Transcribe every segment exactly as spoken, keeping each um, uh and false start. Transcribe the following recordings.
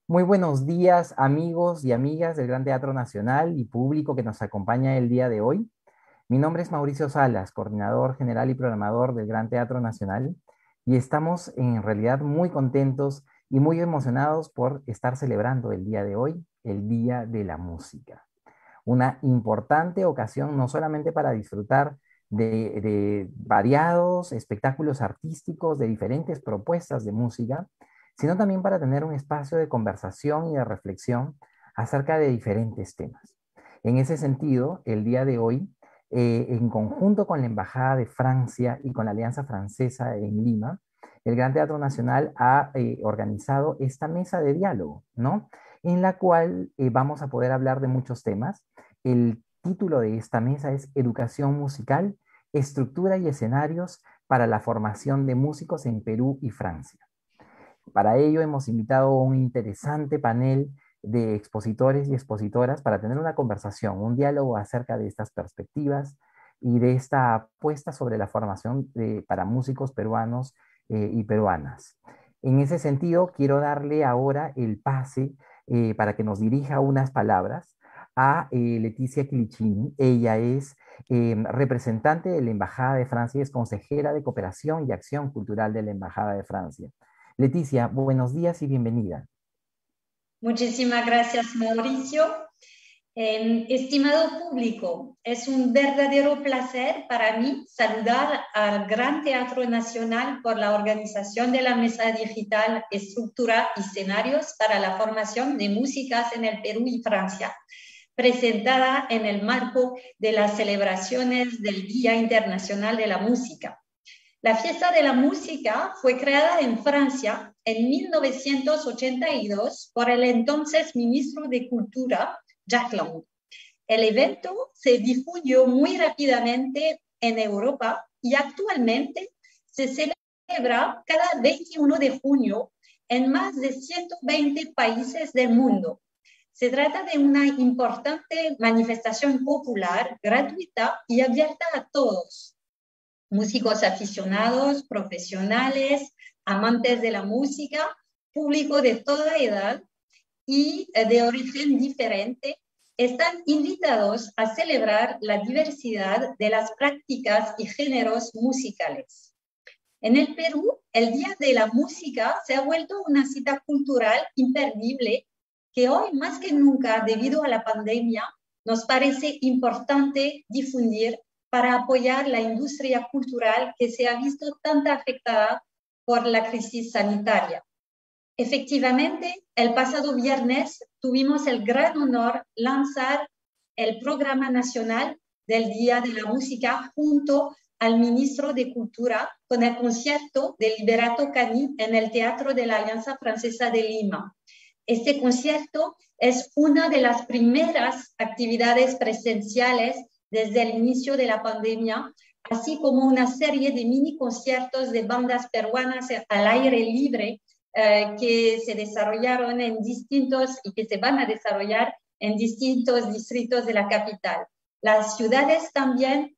Muy buenos días, amigos y amigas del Gran Teatro Nacional y público que nos acompaña el día de hoy. Mi nombre es Mauricio Salas, coordinador general y programador del Gran Teatro Nacional, y estamos en realidad muy contentos y muy emocionados por estar celebrando el día de hoy, el Día de la Música. Una importante ocasión no solamente para disfrutar de, de variados espectáculos artísticos, de diferentes propuestas de música, sino también para tener un espacio de conversación y de reflexión acerca de diferentes temas. En ese sentido, el día de hoy, eh, en conjunto con la Embajada de Francia y con la Alianza Francesa en Lima, el Gran Teatro Nacional ha eh, organizado esta mesa de diálogo, ¿no? En la cual eh, vamos a poder hablar de muchos temas. El título de esta mesa es Educación musical, estructura y escenarios para la formación de músicos en Perú y Francia. Para ello hemos invitado a un interesante panel de expositores y expositoras para tener una conversación, un diálogo acerca de estas perspectivas y de esta apuesta sobre la formación de, para músicos peruanos eh, y peruanas. En ese sentido, quiero darle ahora el pase eh, para que nos dirija unas palabras a eh, Leticia Quilicini. Ella es eh, representante de la Embajada de Francia y es consejera de Cooperación y Acción Cultural de la Embajada de Francia. Leticia, buenos días y bienvenida. Muchísimas gracias, Mauricio. Eh, estimado público, es un verdadero placer para mí saludar al Gran Teatro Nacional por la organización de la Mesa Digital Estructura y Escenarios para la Formación de Músicas en el Perú y Francia, presentada en el marco de las celebraciones del Día Internacional de la Música. La Fiesta de la Música fue creada en Francia en mil novecientos ochenta y dos por el entonces ministro de Cultura, Jacques Lang. El evento se difundió muy rápidamente en Europa y actualmente se celebra cada veintiuno de junio en más de ciento veinte países del mundo. Se trata de una importante manifestación popular, gratuita y abierta a todos. Músicos aficionados, profesionales, amantes de la música, público de toda edad y de origen diferente, están invitados a celebrar la diversidad de las prácticas y géneros musicales. En el Perú, el Día de la Música se ha vuelto una cita cultural imperdible que hoy más que nunca, debido a la pandemia, nos parece importante difundir para apoyar la industria cultural que se ha visto tan afectada por la crisis sanitaria. Efectivamente, el pasado viernes tuvimos el gran honor de lanzar el Programa Nacional del Día de la Música junto al ministro de Cultura con el concierto de Liberato Cani en el Teatro de la Alianza Francesa de Lima. Este concierto es una de las primeras actividades presenciales desde el inicio de la pandemia, así como una serie de mini conciertos de bandas peruanas al aire libre eh, que se desarrollaron en distintos y que se van a desarrollar en distintos distritos de la capital. Las ciudades también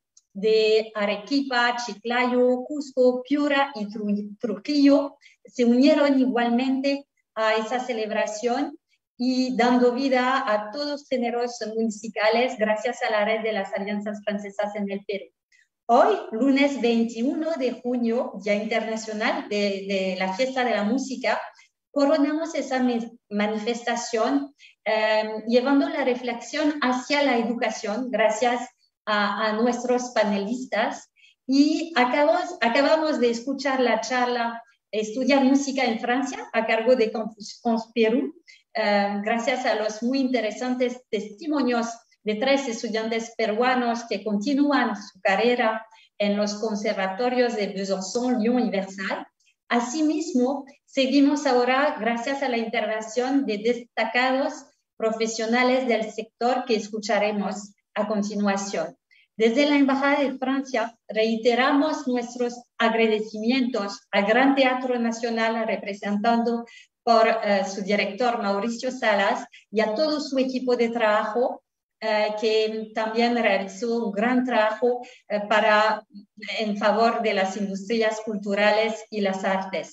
de Arequipa, Chiclayo, Cusco, Piura y Trujillo se unieron igualmente a esa celebración y dando vida a todos los géneros musicales gracias a la red de las alianzas francesas en el Perú. Hoy, lunes veintiuno de junio, Día Internacional de, de la Fiesta de la Música, coronamos esa manifestación eh, llevando la reflexión hacia la educación gracias a, a nuestros panelistas y acabamos, acabamos de escuchar la charla Estudiar música en Francia a cargo de Campus Perú, eh, gracias a los muy interesantes testimonios de tres estudiantes peruanos que continúan su carrera en los conservatorios de Besançon, Lyon y Versailles. Asimismo, seguimos ahora gracias a la intervención de destacados profesionales del sector que escucharemos a continuación. Desde la Embajada de Francia reiteramos nuestros agradecimientos al Gran Teatro Nacional representando por uh, su director Mauricio Salas y a todo su equipo de trabajo uh, que también realizó un gran trabajo uh, para, en favor de las industrias culturales y las artes.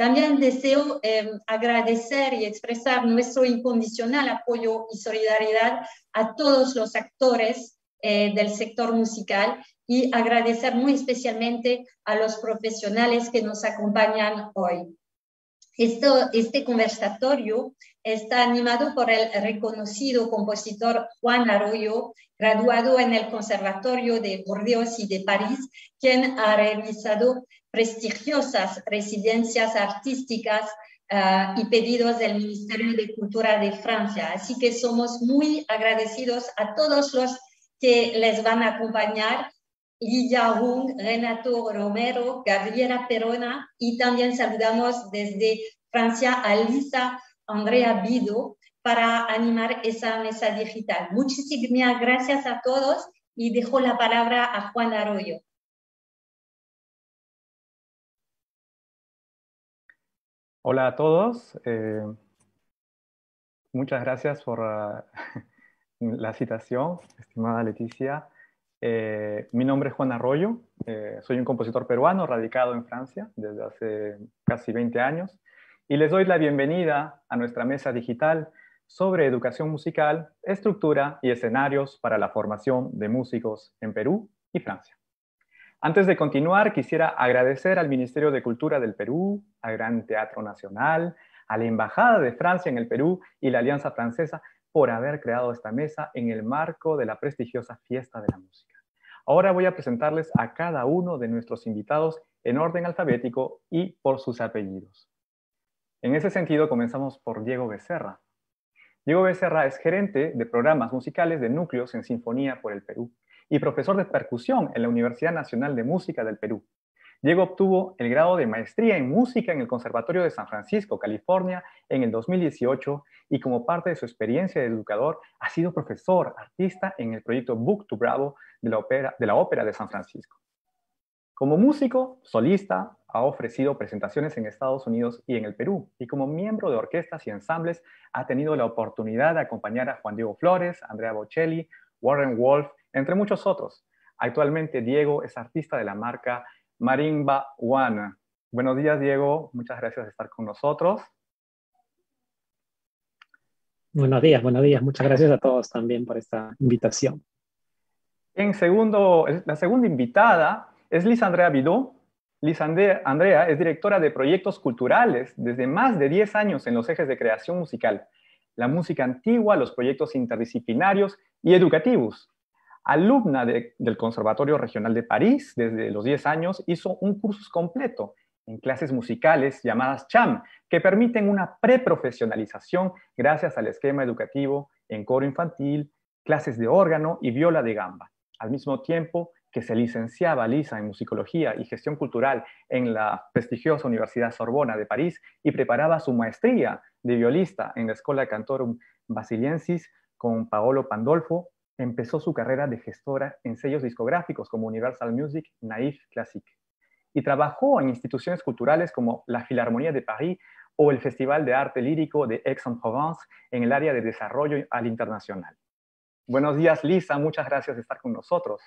También deseo eh, agradecer y expresar nuestro incondicional apoyo y solidaridad a todos los actores eh, del sector musical y agradecer muy especialmente a los profesionales que nos acompañan hoy. Esto, este conversatorio está animado por el reconocido compositor Juan Arroyo, graduado en el Conservatorio de Burdeos y de París, quien ha realizado prestigiosas residencias artísticas uh, y pedidos del Ministerio de Cultura de Francia. Así que somos muy agradecidos a todos los que les van a acompañar, Lidia Hung, Renato Romero, Gabriela Perona, y también saludamos desde Francia a Lisa Andrea Bido para animar esa mesa digital. Muchísimas gracias a todos y dejo la palabra a Juan Arroyo. Hola a todos. Eh, muchas gracias por uh, la citación, estimada Leticia. Eh, mi nombre es Juan Arroyo, eh, soy un compositor peruano radicado en Francia desde hace casi veinte años y les doy la bienvenida a nuestra mesa digital sobre educación musical, estructura y escenarios para la formación de músicos en Perú y Francia. Antes de continuar, quisiera agradecer al Ministerio de Cultura del Perú, al Gran Teatro Nacional, a la Embajada de Francia en el Perú y la Alianza Francesa por haber creado esta mesa en el marco de la prestigiosa Fiesta de la Música. Ahora voy a presentarles a cada uno de nuestros invitados en orden alfabético y por sus apellidos. En ese sentido, comenzamos por Diego Becerra. Diego Becerra es gerente de programas musicales de núcleos en Sinfonía por el Perú y profesor de percusión en la Universidad Nacional de Música del Perú. Diego obtuvo el grado de maestría en música en el Conservatorio de San Francisco, California, en el dos mil dieciocho, y como parte de su experiencia de educador, ha sido profesor, artista en el proyecto Book to Bravo de la Ópera de, la Ópera de San Francisco. Como músico, solista, ha ofrecido presentaciones en Estados Unidos y en el Perú, y como miembro de orquestas y ensambles, ha tenido la oportunidad de acompañar a Juan Diego Flores, Andrea Bocelli, Warren Wolf, entre muchos otros. Actualmente, Diego es artista de la marca Marimba One. Buenos días, Diego. Muchas gracias por estar con nosotros. Buenos días, buenos días. Muchas gracias a todos también por esta invitación. En segundo, la segunda invitada es Lisa Andrea Bidó. Lisa Andrea es directora de proyectos culturales desde más de diez años en los ejes de creación musical, la música antigua, los proyectos interdisciplinarios y educativos. Alumna de, del Conservatorio Regional de París, desde los diez años hizo un curso completo en clases musicales llamadas CHAM, que permiten una preprofesionalización gracias al esquema educativo en coro infantil, clases de órgano y viola de gamba. Al mismo tiempo que se licenciaba Lisa en musicología y gestión cultural en la prestigiosa Universidad Sorbona de París y preparaba su maestría de violista en la Escola Cantorum Basiliensis con Paolo Pandolfo, empezó su carrera de gestora en sellos discográficos como Universal Music, Naif Classic, y trabajó en instituciones culturales como la Filarmonía de París o el Festival de Arte Lírico de Aix-en-Provence en el área de desarrollo al internacional. Buenos días, Lisa, muchas gracias por estar con nosotros.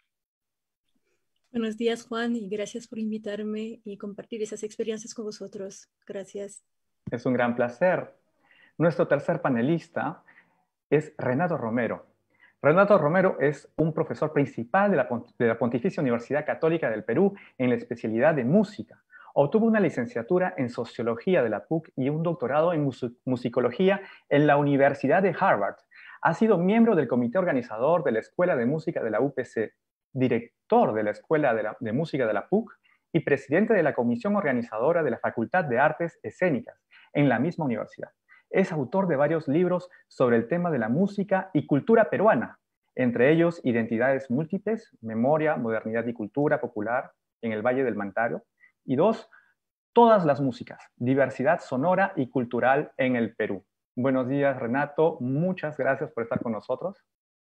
Buenos días, Juan, y gracias por invitarme y compartir esas experiencias con vosotros. Gracias. Es un gran placer. Nuestro tercer panelista es Renato Romero. Renato Romero es un profesor principal de la, de la Pontificia Universidad Católica del Perú en la especialidad de música. Obtuvo una licenciatura en Sociología de la P U C y un doctorado en musicología en la Universidad de Harvard. Ha sido miembro del comité organizador de la Escuela de Música de la U P C, director de la Escuela de, la, de Música de la P U C y presidente de la comisión organizadora de la Facultad de Artes Escénicas en la misma universidad. Es autor de varios libros sobre el tema de la música y cultura peruana, entre ellos Identidades Múltiples, Memoria, Modernidad y Cultura Popular en el Valle del Mantaro, y dos, Todas las músicas, Diversidad sonora y cultural en el Perú. Buenos días, Renato. Muchas gracias por estar con nosotros.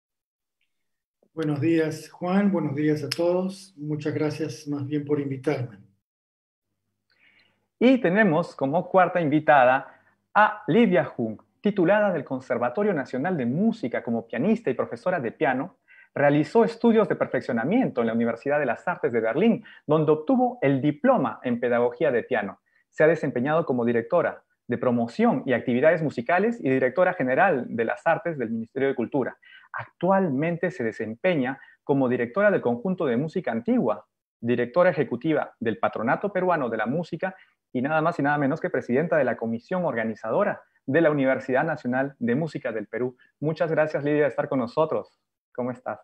Buenos días, Juan. Buenos días a todos. Muchas gracias más bien por invitarme. Y tenemos como cuarta invitada a Lidia Hung, titulada del Conservatorio Nacional de Música como pianista y profesora de piano. Realizó estudios de perfeccionamiento en la Universidad de las Artes de Berlín, donde obtuvo el diploma en pedagogía de piano. se ha desempeñado como directora de promoción y actividades musicales y directora general de las artes del Ministerio de Cultura. Actualmente se desempeña como directora del Conjunto de Música Antigua, directora ejecutiva del Patronato Peruano de la Música y nada más y nada menos que presidenta de la comisión organizadora de la Universidad Nacional de Música del Perú. Muchas gracias, Lidia, de estar con nosotros. ¿Cómo estás?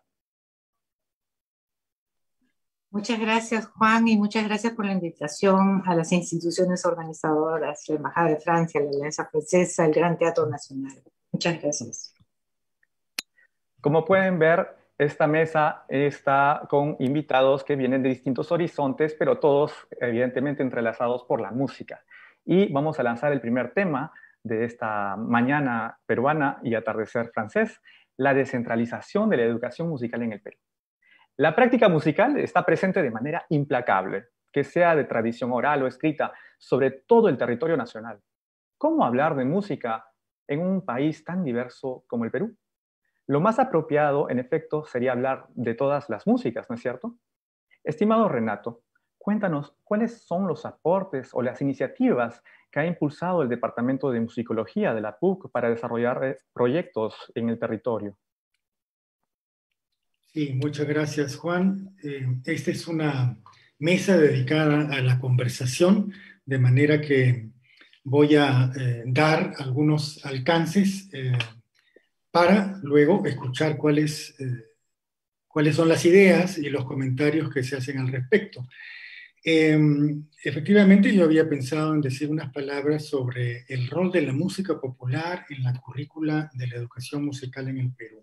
Muchas gracias, Juan, y muchas gracias por la invitación a las instituciones organizadoras, la Embajada de Francia, la Alianza Francesa, el Gran Teatro Nacional. Muchas gracias. Como pueden ver, esta mesa está con invitados que vienen de distintos horizontes, pero todos evidentemente entrelazados por la música. Y vamos a lanzar el primer tema de esta mañana peruana y atardecer francés, la descentralización de la educación musical en el Perú. La práctica musical está presente de manera implacable, que sea de tradición oral o escrita, sobre todo el territorio nacional. ¿Cómo hablar de música en un país tan diverso como el Perú? Lo más apropiado, en efecto, sería hablar de todas las músicas, ¿no es cierto? Estimado Renato, cuéntanos cuáles son los aportes o las iniciativas que ha impulsado el Departamento de Musicología de la P U C para desarrollar proyectos en el territorio. Sí, muchas gracias, Juan. Eh, esta es una mesa dedicada a la conversación, de manera que voy a eh, dar algunos alcances eh, para luego escuchar cuáles, eh, cuáles son las ideas y los comentarios que se hacen al respecto. Eh, efectivamente, yo había pensado en decir unas palabras sobre el rol de la música popular en la currícula de la educación musical en el Perú.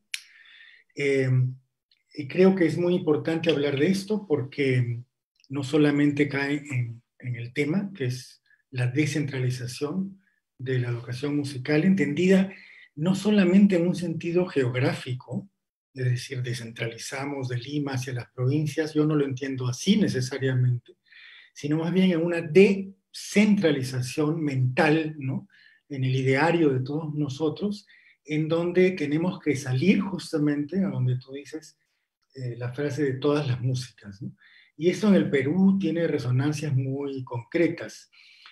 Eh, y creo que es muy importante hablar de esto porque no solamente cae en, en el tema, que es la descentralización de la educación musical, entendida no solamente en un sentido geográfico, es decir, descentralizamos de Lima hacia las provincias, yo no lo entiendo así necesariamente, sino más bien en una descentralización mental, ¿no? En el ideario de todos nosotros, en donde tenemos que salir justamente a donde tú dices eh, la frase de todas las músicas, ¿no? Y esto en el Perú tiene resonancias muy concretas.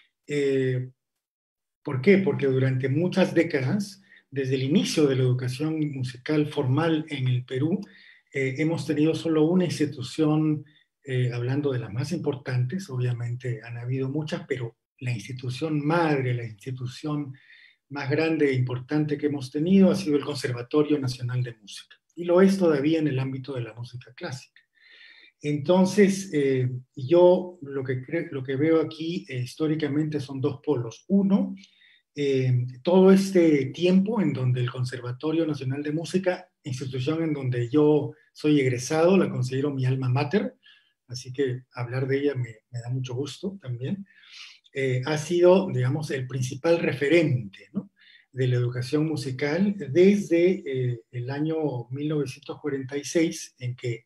Eh, ¿Por qué? Porque durante muchas décadas, desde el inicio de la educación musical formal en el Perú, eh, hemos tenido solo una institución, eh, hablando de las más importantes, obviamente han habido muchas, pero la institución madre, la institución más grande e importante que hemos tenido ha sido el Conservatorio Nacional de Música, y lo es todavía en el ámbito de la música clásica. Entonces, eh, yo lo que, creo, lo que veo aquí eh, históricamente son dos polos. Uno, eh, todo este tiempo en donde el Conservatorio Nacional de Música, institución en donde yo soy egresado, la considero mi alma mater, así que hablar de ella me, me da mucho gusto también, eh, ha sido, digamos, el principal referente, ¿no?, de la educación musical desde eh, el año mil novecientos cuarenta y seis, en que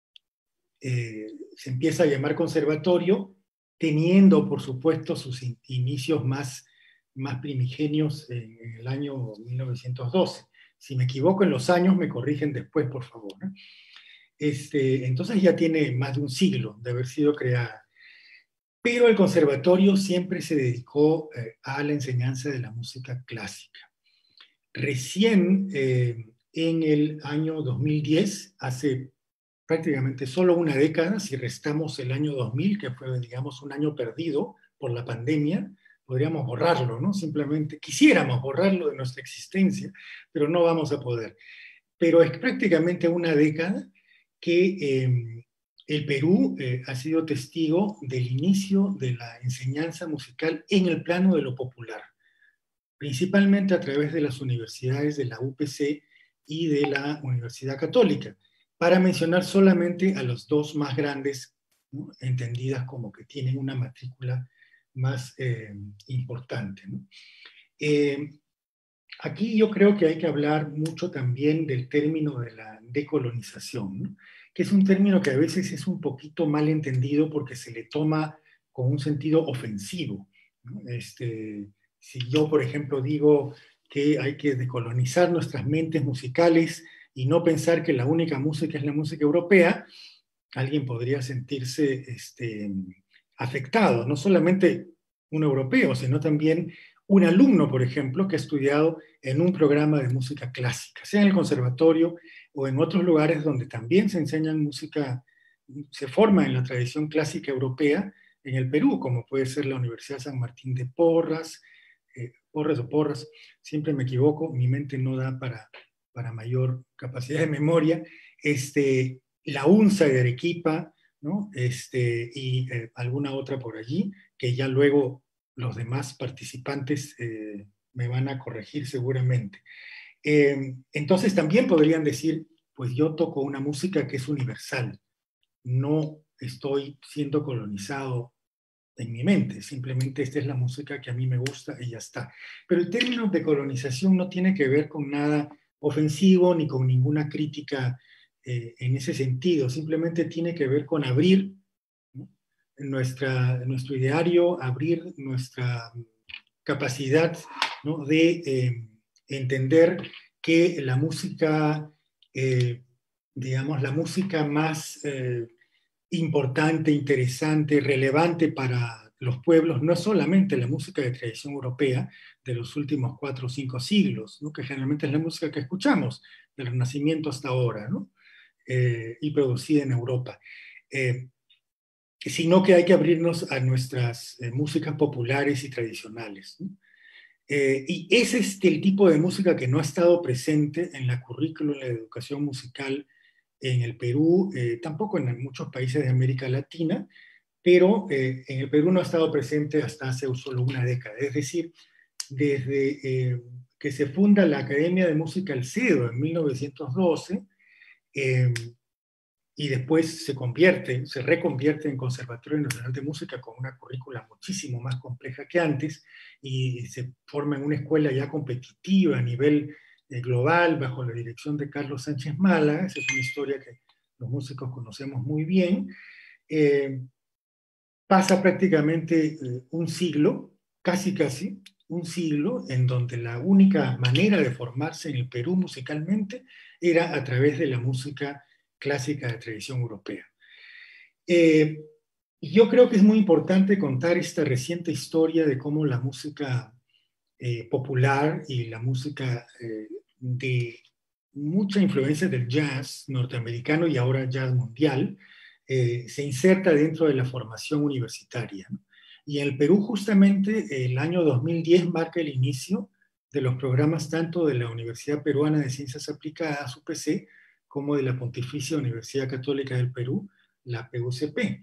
eh, se empieza a llamar conservatorio, teniendo, por supuesto, sus in inicios más, más primigenios en, en el año mil novecientos doce. Si me equivoco en los años, me corrigen después, por favor, ¿no? Este, entonces ya tiene más de un siglo de haber sido creada. Pero el conservatorio siempre se dedicó eh, a la enseñanza de la música clásica. Recién eh, en el año dos mil diez, hace prácticamente solo una década, si restamos el año dos mil, que fue, digamos, un año perdido por la pandemia, podríamos borrarlo, ¿no? Simplemente quisiéramos borrarlo de nuestra existencia, pero no vamos a poder. Pero es prácticamente una década que eh, el Perú eh, ha sido testigo del inicio de la enseñanza musical en el plano de lo popular, principalmente a través de las universidades de la U P C y de la Universidad Católica, para mencionar solamente a los dos más grandes, ¿no?, entendidas como que tienen una matrícula más eh, importante, ¿no? Eh, aquí yo creo que hay que hablar mucho también del término de la decolonización, ¿no?, que es un término que a veces es un poquito mal entendido porque se le toma con un sentido ofensivo, ¿no? Este, si yo, por ejemplo, digo que hay que decolonizar nuestras mentes musicales y no pensar que la única música es la música europea, alguien podría sentirse este, afectado, no solamente un europeo, sino también un alumno, por ejemplo, que ha estudiado en un programa de música clásica, sea en el conservatorio o en otros lugares donde también se enseña música, se forma en la tradición clásica europea en el Perú, como puede ser la Universidad San Martín de Porras, eh, Porras o Porras, siempre me equivoco, mi mente no da para, para mayor capacidad de memoria, este, la UNSA de Arequipa, ¿no? Este, y eh, alguna otra por allí, que ya luego los demás participantes eh, me van a corregir seguramente. Eh, entonces también podrían decir, pues yo toco una música que es universal, no estoy siendo colonizado en mi mente, simplemente esta es la música que a mí me gusta y ya está. Pero el término de colonización no tiene que ver con nada ofensivo ni con ninguna crítica eh, en ese sentido, simplemente tiene que ver con abrir, ¿no?, nuestra, nuestro ideario, abrir nuestra capacidad, ¿no?, de eh, entender que la música, eh, digamos, la música más eh, importante, interesante, relevante para los pueblos, no es solamente la música de tradición europea de los últimos cuatro o cinco siglos, ¿no?, que generalmente es la música que escuchamos del Renacimiento hasta ahora, ¿no?, eh, y producida en Europa, eh, sino que hay que abrirnos a nuestras eh, músicas populares y tradicionales, ¿no? Eh, y ese es el tipo de música que no ha estado presente en la currícula de la educación musical en el Perú, eh, tampoco en muchos países de América Latina, pero eh, en el Perú no ha estado presente hasta hace solo una década. Es decir, desde eh, que se funda la Academia de Música Alcedo en mil novecientos doce, eh, y después se convierte, se reconvierte en Conservatorio Nacional de Música con una currícula muchísimo más compleja que antes, y se forma en una escuela ya competitiva a nivel eh, global bajo la dirección de Carlos Sánchez Málaga. Esa es una historia que los músicos conocemos muy bien. Eh, pasa prácticamente eh, un siglo, casi casi un siglo, en donde la única manera de formarse en el Perú musicalmente era a través de la música clásica de tradición europea. Eh, yo creo que es muy importante contar esta reciente historia de cómo la música eh, popular y la música eh, de mucha influencia del jazz norteamericano y ahora jazz mundial eh, se inserta dentro de la formación universitaria, ¿no? Y en el Perú justamente el año dos mil diez marca el inicio de los programas tanto de la Universidad Peruana de Ciencias Aplicadas, U P C, como de la Pontificia Universidad Católica del Perú, la P U C P.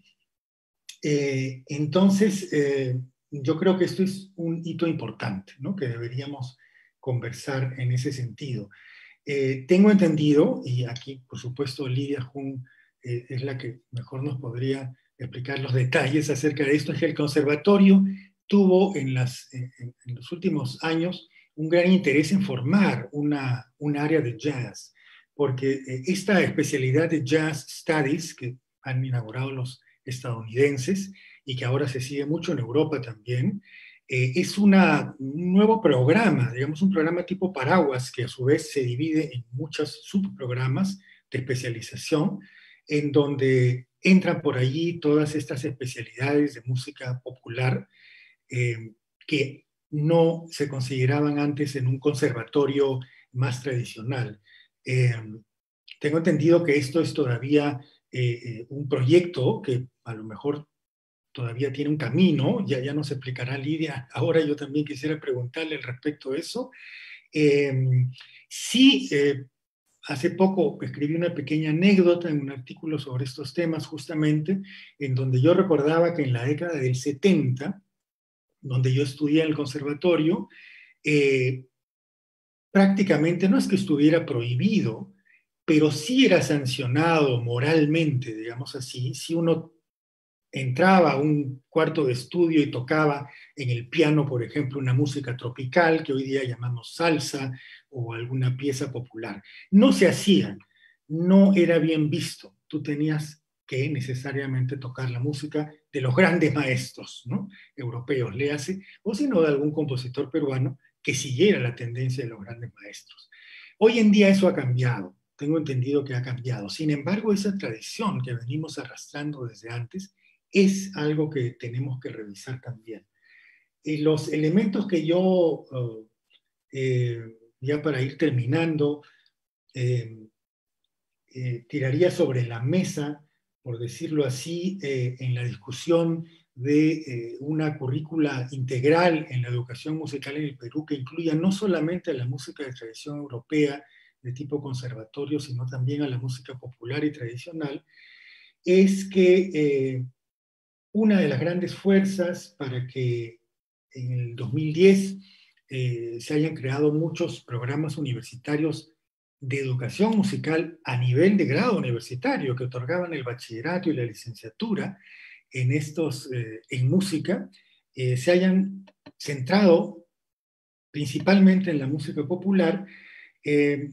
Eh, entonces, eh, yo creo que esto es un hito importante, ¿no?, que deberíamos conversar en ese sentido. Eh, tengo entendido, y aquí por supuesto Lidia Jun eh, es la que mejor nos podría explicar los detalles acerca de esto, es que el conservatorio tuvo en, las, en, en los últimos años un gran interés en formar una, un área de jazz, porque esta especialidad de Jazz Studies que han inaugurado los estadounidenses y que ahora se sigue mucho en Europa también, eh, es una, un nuevo programa, digamos un programa tipo paraguas que a su vez se divide en muchos subprogramas de especialización en donde entran por allí todas estas especialidades de música popular eh, que no se consideraban antes en un conservatorio más tradicional. Eh, tengo entendido que esto es todavía eh, eh, un proyecto que a lo mejor todavía tiene un camino, ya, ya nos explicará Lidia. Ahora yo también quisiera preguntarle al respecto de eso. Eh, sí, eh, hace poco escribí una pequeña anécdota en un artículo sobre estos temas justamente, en donde yo recordaba que en la década del setenta, donde yo estudié en el conservatorio, eh, prácticamente no es que estuviera prohibido, pero sí era sancionado moralmente, digamos así, si uno entraba a un cuarto de estudio y tocaba en el piano, por ejemplo, una música tropical, que hoy día llamamos salsa, o alguna pieza popular. No se hacía, no era bien visto. Tú tenías que necesariamente tocar la música de los grandes maestros, ¿no?, europeos, léase, o si no de algún compositor peruano que siguiera la tendencia de los grandes maestros. Hoy en día eso ha cambiado, tengo entendido que ha cambiado. Sin embargo, esa tradición que venimos arrastrando desde antes es algo que tenemos que revisar también. y los elementos que yo, uh, eh, ya para ir terminando, eh, eh, tiraría sobre la mesa, por decirlo así, eh, en la discusión de eh, una currícula integral en la educación musical en el Perú que incluya no solamente a la música de tradición europea de tipo conservatorio, sino también a la música popular y tradicional, es que eh, una de las grandes fuerzas para que en el dos mil diez eh, se hayan creado muchos programas universitarios de educación musical a nivel de grado universitario que otorgaban el bachillerato y la licenciatura en, estos, eh, en música, eh, se hayan centrado principalmente en la música popular, eh,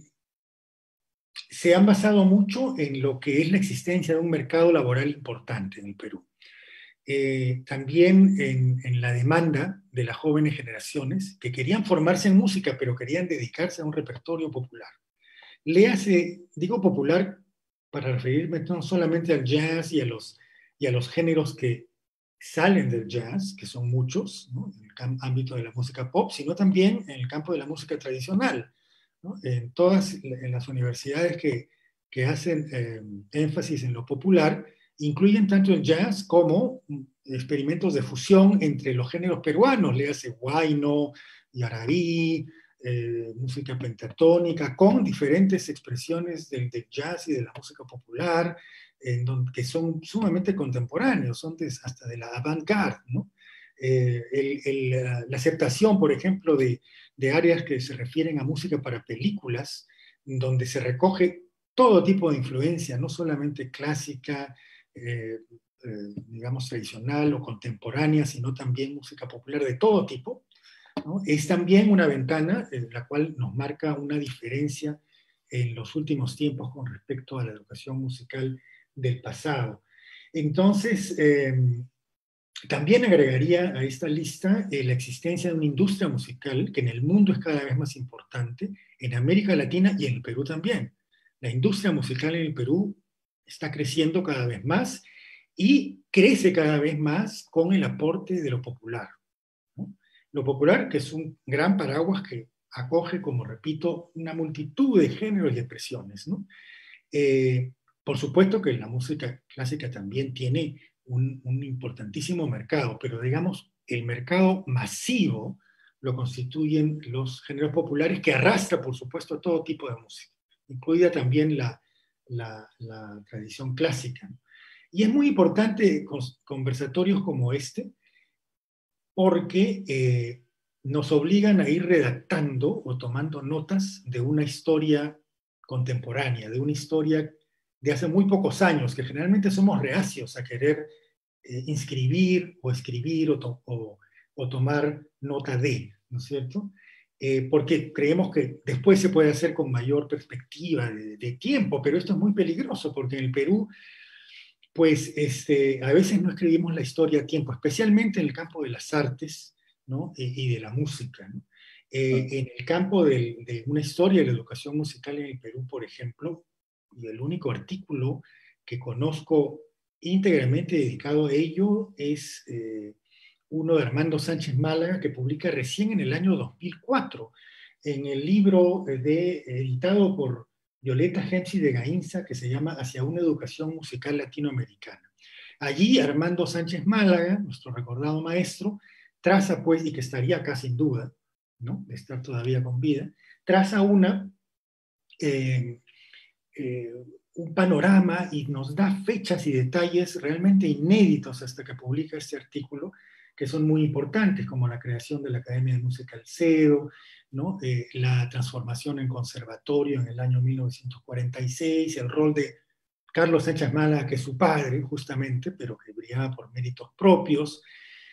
se han basado mucho en lo que es la existencia de un mercado laboral importante en el Perú. Eh, también en, en la demanda de las jóvenes generaciones que querían formarse en música, pero querían dedicarse a un repertorio popular. Léase, digo popular para referirme no solamente al jazz y a los, y a los géneros que salen del jazz, que son muchos, ¿no?, en el ámbito de la música pop, sino también en el campo de la música tradicional, ¿no? En todas en las universidades que, que hacen eh, énfasis en lo popular, incluyen tanto el jazz como experimentos de fusión entre los géneros peruanos, léase huayno, yararí, eh, música pentatónica, con diferentes expresiones del, del jazz y de la música popular, en donde, que son sumamente contemporáneos, son de, hasta de la avant-garde, ¿no? Eh, el, el, la aceptación, por ejemplo, de, de áreas que se refieren a música para películas, donde se recoge todo tipo de influencia, no solamente clásica, eh, eh, digamos tradicional o contemporánea, sino también música popular de todo tipo, ¿no? Es también una ventana en la cual nos marca una diferencia en los últimos tiempos con respecto a la educación musical del pasado. Entonces, eh, también agregaría a esta lista eh, la existencia de una industria musical que en el mundo es cada vez más importante, en América Latina y en el Perú también. La industria musical en el Perú está creciendo cada vez más y crece cada vez más con el aporte de lo popular, ¿no? Lo popular, que es un gran paraguas que acoge, como repito, una multitud de géneros y expresiones, ¿no? Eh, por supuesto que la música clásica también tiene un, un importantísimo mercado, pero digamos, el mercado masivo lo constituyen los géneros populares, que arrastra, por supuesto, todo tipo de música, incluida también la, la, la tradición clásica. Y es muy importante conversatorios como este, porque eh, nos obligan a ir redactando o tomando notas de una historia contemporánea, de una historia de hace muy pocos años, que generalmente somos reacios a querer eh, inscribir o escribir o, to o, o tomar nota de, ¿no es cierto? Eh, porque creemos que después se puede hacer con mayor perspectiva de, de tiempo, pero esto es muy peligroso, porque en el Perú pues este, a veces no escribimos la historia a tiempo, especialmente en el campo de las artes, ¿no?, y, y de la música, ¿no? Eh, en el campo de, de una historia de la educación musical en el Perú, por ejemplo, y el único artículo que conozco íntegramente dedicado a ello es eh, uno de Armando Sánchez Málaga, que publica recién en el año dos mil cuatro, en el libro de, editado por Violeta Hemsi de Gainza, que se llama Hacia una educación musical latinoamericana. Allí Armando Sánchez Málaga, nuestro recordado maestro, traza pues, y que estaría acá sin duda, ¿no?, de estar todavía con vida, traza una, eh, eh, un panorama y nos da fechas y detalles realmente inéditos hasta que publica este artículo, que son muy importantes, como la creación de la Academia de Música Alcedo, ¿no?, eh, la transformación en conservatorio en el año mil novecientos cuarenta y seis, el rol de Carlos Sánchez Málaga, que es su padre justamente, pero que brillaba por méritos propios.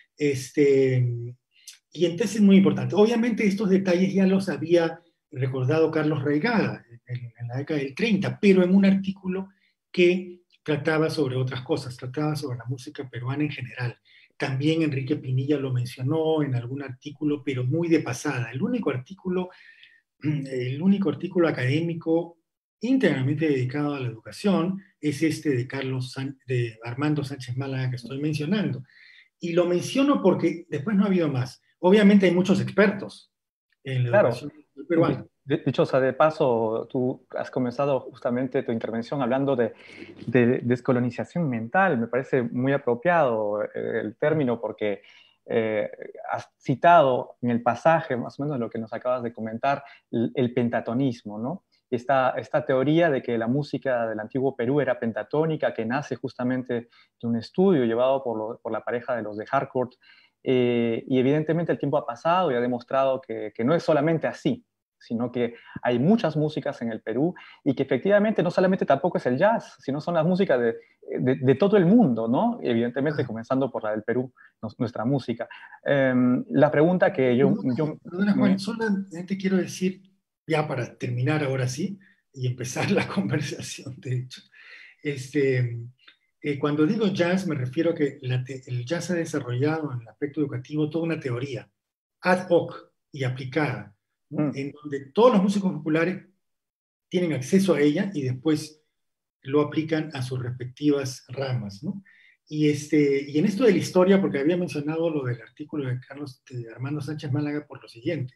Este, y entonces es muy importante. Obviamente estos detalles ya los había recordado Carlos Reigada en, en la década del treinta, pero en un artículo que trataba sobre otras cosas, trataba sobre la música peruana en general. También Enrique Pinilla lo mencionó en algún artículo, pero muy de pasada. El único artículo, el único artículo académico íntegramente dedicado a la educación es este de, Carlos San, de Armando Sánchez Málaga que estoy mencionando. Y lo menciono porque después no ha habido más. Obviamente hay muchos expertos en la Claro. educación peruana. Dicho sea de paso, tú has comenzado justamente tu intervención hablando de, de descolonización mental. Me parece muy apropiado el término porque eh, has citado en el pasaje, más o menos lo que nos acabas de comentar, el, el pentatonismo, ¿no? Esta, esta teoría de que la música del antiguo Perú era pentatónica, que nace justamente de un estudio llevado por, lo, por la pareja de los de Harcourt, eh, y evidentemente el tiempo ha pasado y ha demostrado que, que no es solamente así, sino que hay muchas músicas en el Perú y que efectivamente no solamente tampoco es el jazz, sino son las músicas de, de, de todo el mundo, ¿no? Evidentemente, comenzando por la del Perú, nos, nuestra música. Eh, la pregunta que yo... Perdona, yo perdona Juan, me... solamente quiero decir, ya para terminar ahora sí, y empezar la conversación, de hecho, este, eh, cuando digo jazz me refiero a que la te, el jazz ha desarrollado en el aspecto educativo toda una teoría ad hoc y aplicada, ¿no? Mm. En donde todos los músicos populares tienen acceso a ella y después lo aplican a sus respectivas ramas, ¿no? Y, este, y en esto de la historia, porque había mencionado lo del artículo de Carlos de Armando Sánchez Málaga por lo siguiente,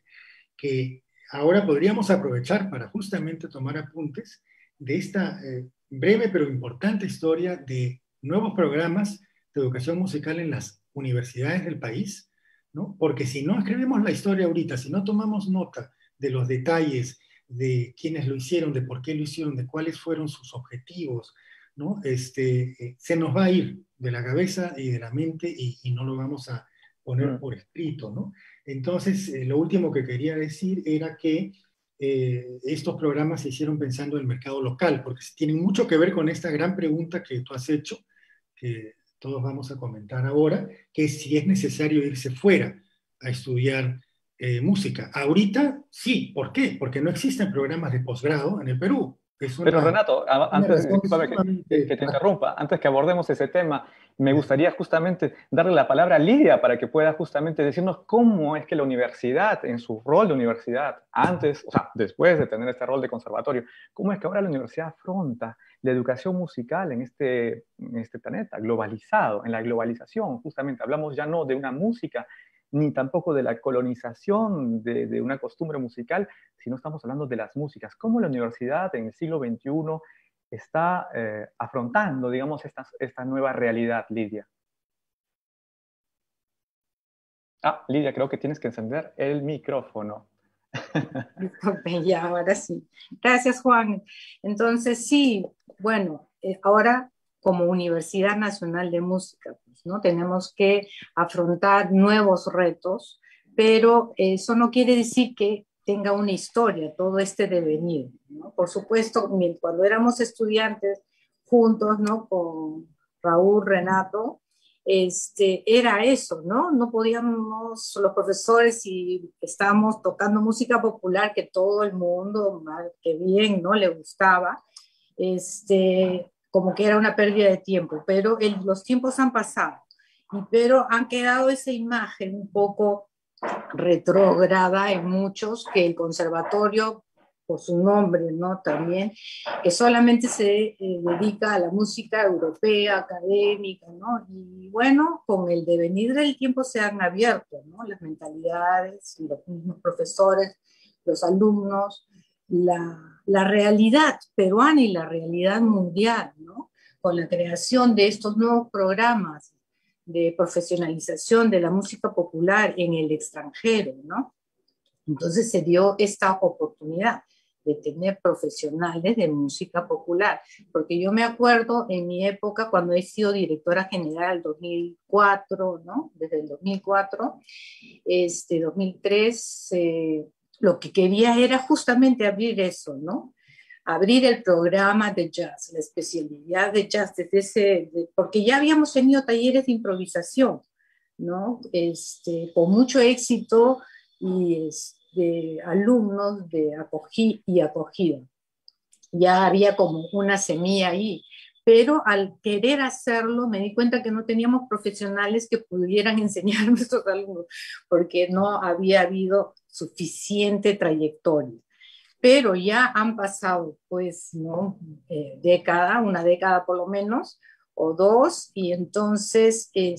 que ahora podríamos aprovechar para justamente tomar apuntes de esta eh, breve pero importante historia de nuevos programas de educación musical en las universidades del país, ¿no? Porque si no escribimos la historia ahorita, si no tomamos nota de los detalles, de quiénes lo hicieron, de por qué lo hicieron, de cuáles fueron sus objetivos, ¿no? Este, eh, se nos va a ir de la cabeza y de la mente y, y no lo vamos a poner mm. por escrito, ¿no? Entonces, eh, lo último que quería decir era que eh, estos programas se hicieron pensando en el mercado local, porque tienen mucho que ver con esta gran pregunta que tú has hecho, que todos vamos a comentar ahora, que es si es necesario irse fuera a estudiar eh, música. Ahorita sí, ¿por qué? Porque no existen programas de posgrado en el Perú. Es una, Pero Renato, antes, discúlpame que, que te interrumpa, antes que abordemos ese tema, me gustaría justamente darle la palabra a Lidia para que pueda justamente decirnos cómo es que la universidad, en su rol de universidad, antes, o sea, después de tener este rol de conservatorio, cómo es que ahora la universidad afronta la educación musical en este, en este planeta globalizado, en la globalización, justamente hablamos ya no de una música, ni tampoco de la colonización de, de una costumbre musical, sino estamos hablando de las músicas. ¿Cómo la universidad en el siglo veintiuno está eh, afrontando, digamos, esta, esta nueva realidad, Lidia? Ah, Lidia, creo que tienes que encender el micrófono. Ya, ahora sí. Gracias, Juan. Entonces, sí, bueno, eh, ahora como Universidad Nacional de Música, pues, ¿no? Tenemos que afrontar nuevos retos, pero eso no quiere decir que tenga una historia, todo este devenir, ¿no? Por supuesto, cuando éramos estudiantes juntos, ¿no? Con Raúl, Renato, este, era eso, ¿no? No podíamos, los profesores, si estábamos tocando música popular que todo el mundo, mal que bien, ¿no? Le gustaba, este, como que era una pérdida de tiempo, pero el, los tiempos han pasado, y, pero han quedado esa imagen un poco retrógrada en muchos, que el conservatorio, por su nombre, ¿no? También, que solamente se eh, dedica a la música europea, académica, ¿no? Y bueno, con el devenir del tiempo se han abierto, ¿no? Las mentalidades, los mismos profesores, los alumnos, la, la realidad peruana y la realidad mundial, ¿no? Con la creación de estos nuevos programas de profesionalización de la música popular en el extranjero, ¿no? Entonces se dio esta oportunidad de tener profesionales de música popular, porque yo me acuerdo en mi época cuando he sido directora general dos mil cuatro, ¿no? Desde el dos mil cuatro, este, dos mil tres, eh, lo que quería era justamente abrir eso, ¿no? Abrir el programa de jazz, la especialidad de jazz, desde ese, de, porque ya habíamos tenido talleres de improvisación, ¿no? Este, con mucho éxito y de alumnos de acogida y acogida. Ya había como una semilla ahí, pero al querer hacerlo me di cuenta que no teníamos profesionales que pudieran enseñar a nuestros alumnos, porque no había habido suficiente trayectoria. Pero ya han pasado, pues, ¿no? Eh, década, una década por lo menos, o dos, y entonces, es,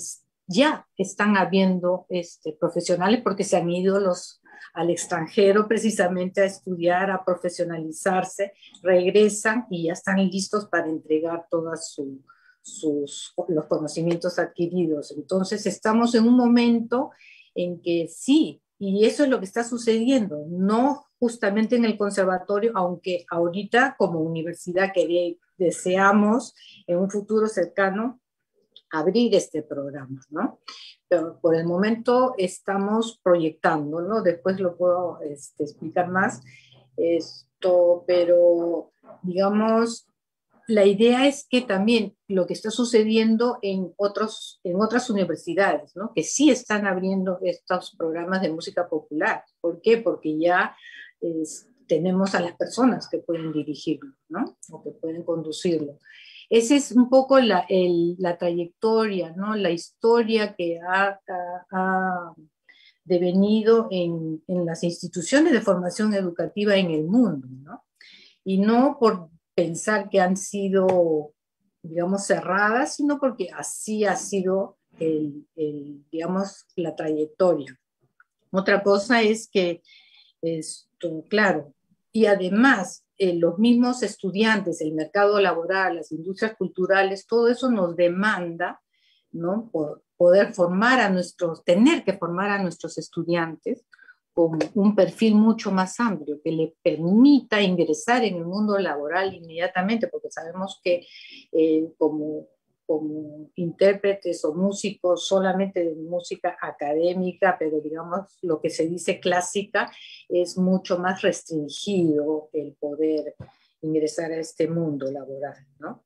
ya están habiendo este, profesionales porque se han ido los, al extranjero precisamente a estudiar, a profesionalizarse, regresan y ya están listos para entregar todos su, sus, los conocimientos adquiridos. Entonces estamos en un momento en que sí, y eso es lo que está sucediendo, no justamente en el conservatorio, aunque ahorita como universidad quería, deseamos en un futuro cercano abrir este programa, ¿no? Pero por el momento estamos proyectando, ¿no? Después lo puedo este, explicar más, esto, pero digamos, la idea es que también lo que está sucediendo en, otros, en otras universidades, ¿no? Que sí están abriendo estos programas de música popular. ¿Por qué? Porque ya es, tenemos a las personas que pueden dirigirlo, ¿no? O que pueden conducirlo. Esa es un poco la, el, la trayectoria, ¿no? La historia que ha, ha, ha devenido en, en las instituciones de formación educativa en el mundo, ¿no? Y no por pensar que han sido, digamos, cerradas, sino porque así ha sido, el, el, digamos, la trayectoria. Otra cosa es que, esto, claro, y además eh, los mismos estudiantes, el mercado laboral, las industrias culturales, todo eso nos demanda, ¿no? Por poder formar a nuestros, tener que formar a nuestros estudiantes con un perfil mucho más amplio, que le permita ingresar en el mundo laboral inmediatamente, porque sabemos que eh, como, como intérpretes o músicos solamente de música académica, pero digamos lo que se dice clásica, es mucho más restringido el poder ingresar a este mundo laboral, ¿no?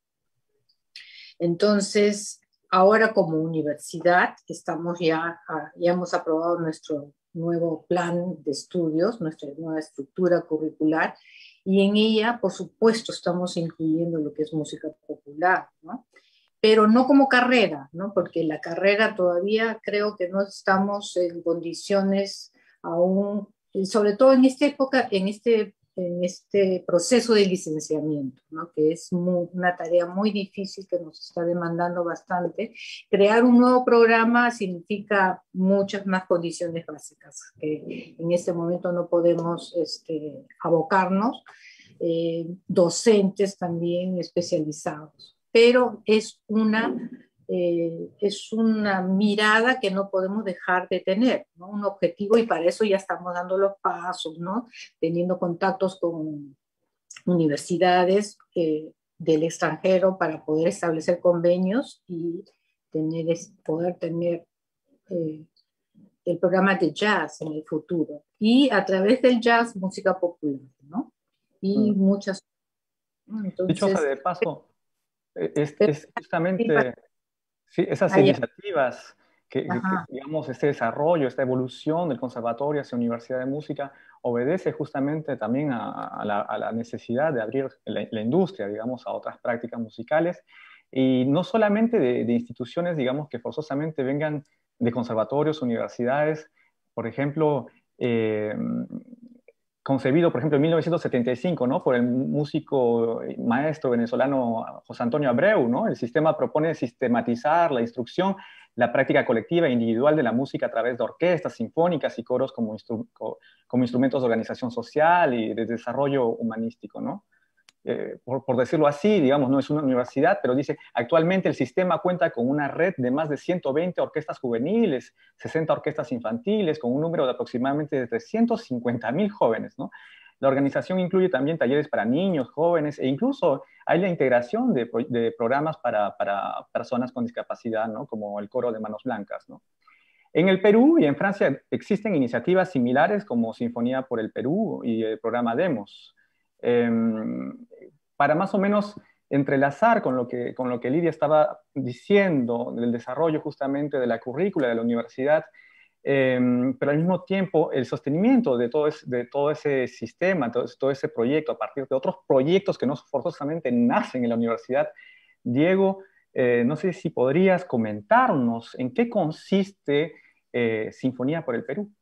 Entonces, ahora como universidad estamos ya, ya hemos aprobado nuestro nuevo plan de estudios, nuestra nueva estructura curricular, y en ella, por supuesto, estamos incluyendo lo que es música popular, ¿no? Pero no como carrera, ¿no? Porque la carrera todavía creo que no estamos en condiciones aún, sobre todo en esta época, en este, en este proceso de licenciamiento, ¿no? Que es muy, una tarea muy difícil que nos está demandando bastante. Crear un nuevo programa significa muchas más condiciones básicas que en este momento no podemos este, abocarnos, eh, docentes también especializados, pero es una, eh, es una mirada que no podemos dejar de tener, ¿no? Un objetivo, y para eso ya estamos dando los pasos, ¿no? Teniendo contactos con universidades eh, del extranjero para poder establecer convenios y tener, poder tener eh, el programa de jazz en el futuro. Y a través del jazz, música popular, ¿no? Y mm. muchas. Entonces, dicho sea de paso, es, es justamente sí, esas allá. iniciativas que, que, digamos, este desarrollo, esta evolución del conservatorio hacia Universidad de Música obedece justamente también a, a, la, a la necesidad de abrir la, la industria, digamos, a otras prácticas musicales, y no solamente de, de instituciones, digamos, que forzosamente vengan de conservatorios, universidades. Por ejemplo, eh, concebido, por ejemplo, en mil novecientos setenta y cinco, ¿no? Por el músico maestro venezolano José Antonio Abreu, ¿no? El sistema propone sistematizar la instrucción, la práctica colectiva e individual de la música a través de orquestas sinfónicas y coros como, instru como instrumentos de organización social y de desarrollo humanístico, ¿no? Eh, por, por decirlo así, digamos, no es una universidad, pero dice, actualmente el sistema cuenta con una red de más de ciento veinte orquestas juveniles, sesenta orquestas infantiles, con un número de aproximadamente de trescientos cincuenta mil jóvenes, ¿no? La organización incluye también talleres para niños, jóvenes, e incluso hay la integración de, de programas para, para personas con discapacidad, ¿no? Como el coro de Manos Blancas, ¿no? En el Perú y en Francia existen iniciativas similares como Sinfonía por el Perú y el programa Demos. Eh, para más o menos entrelazar con lo, que, con lo que Lidia estaba diciendo del desarrollo justamente de la currícula de la universidad, eh, pero al mismo tiempo el sostenimiento de todo, es, de todo ese sistema, todo, todo ese proyecto a partir de otros proyectos que no forzosamente nacen en la universidad. Diego, eh, no sé si podrías comentarnos en qué consiste eh, Sinfonía por el Perú.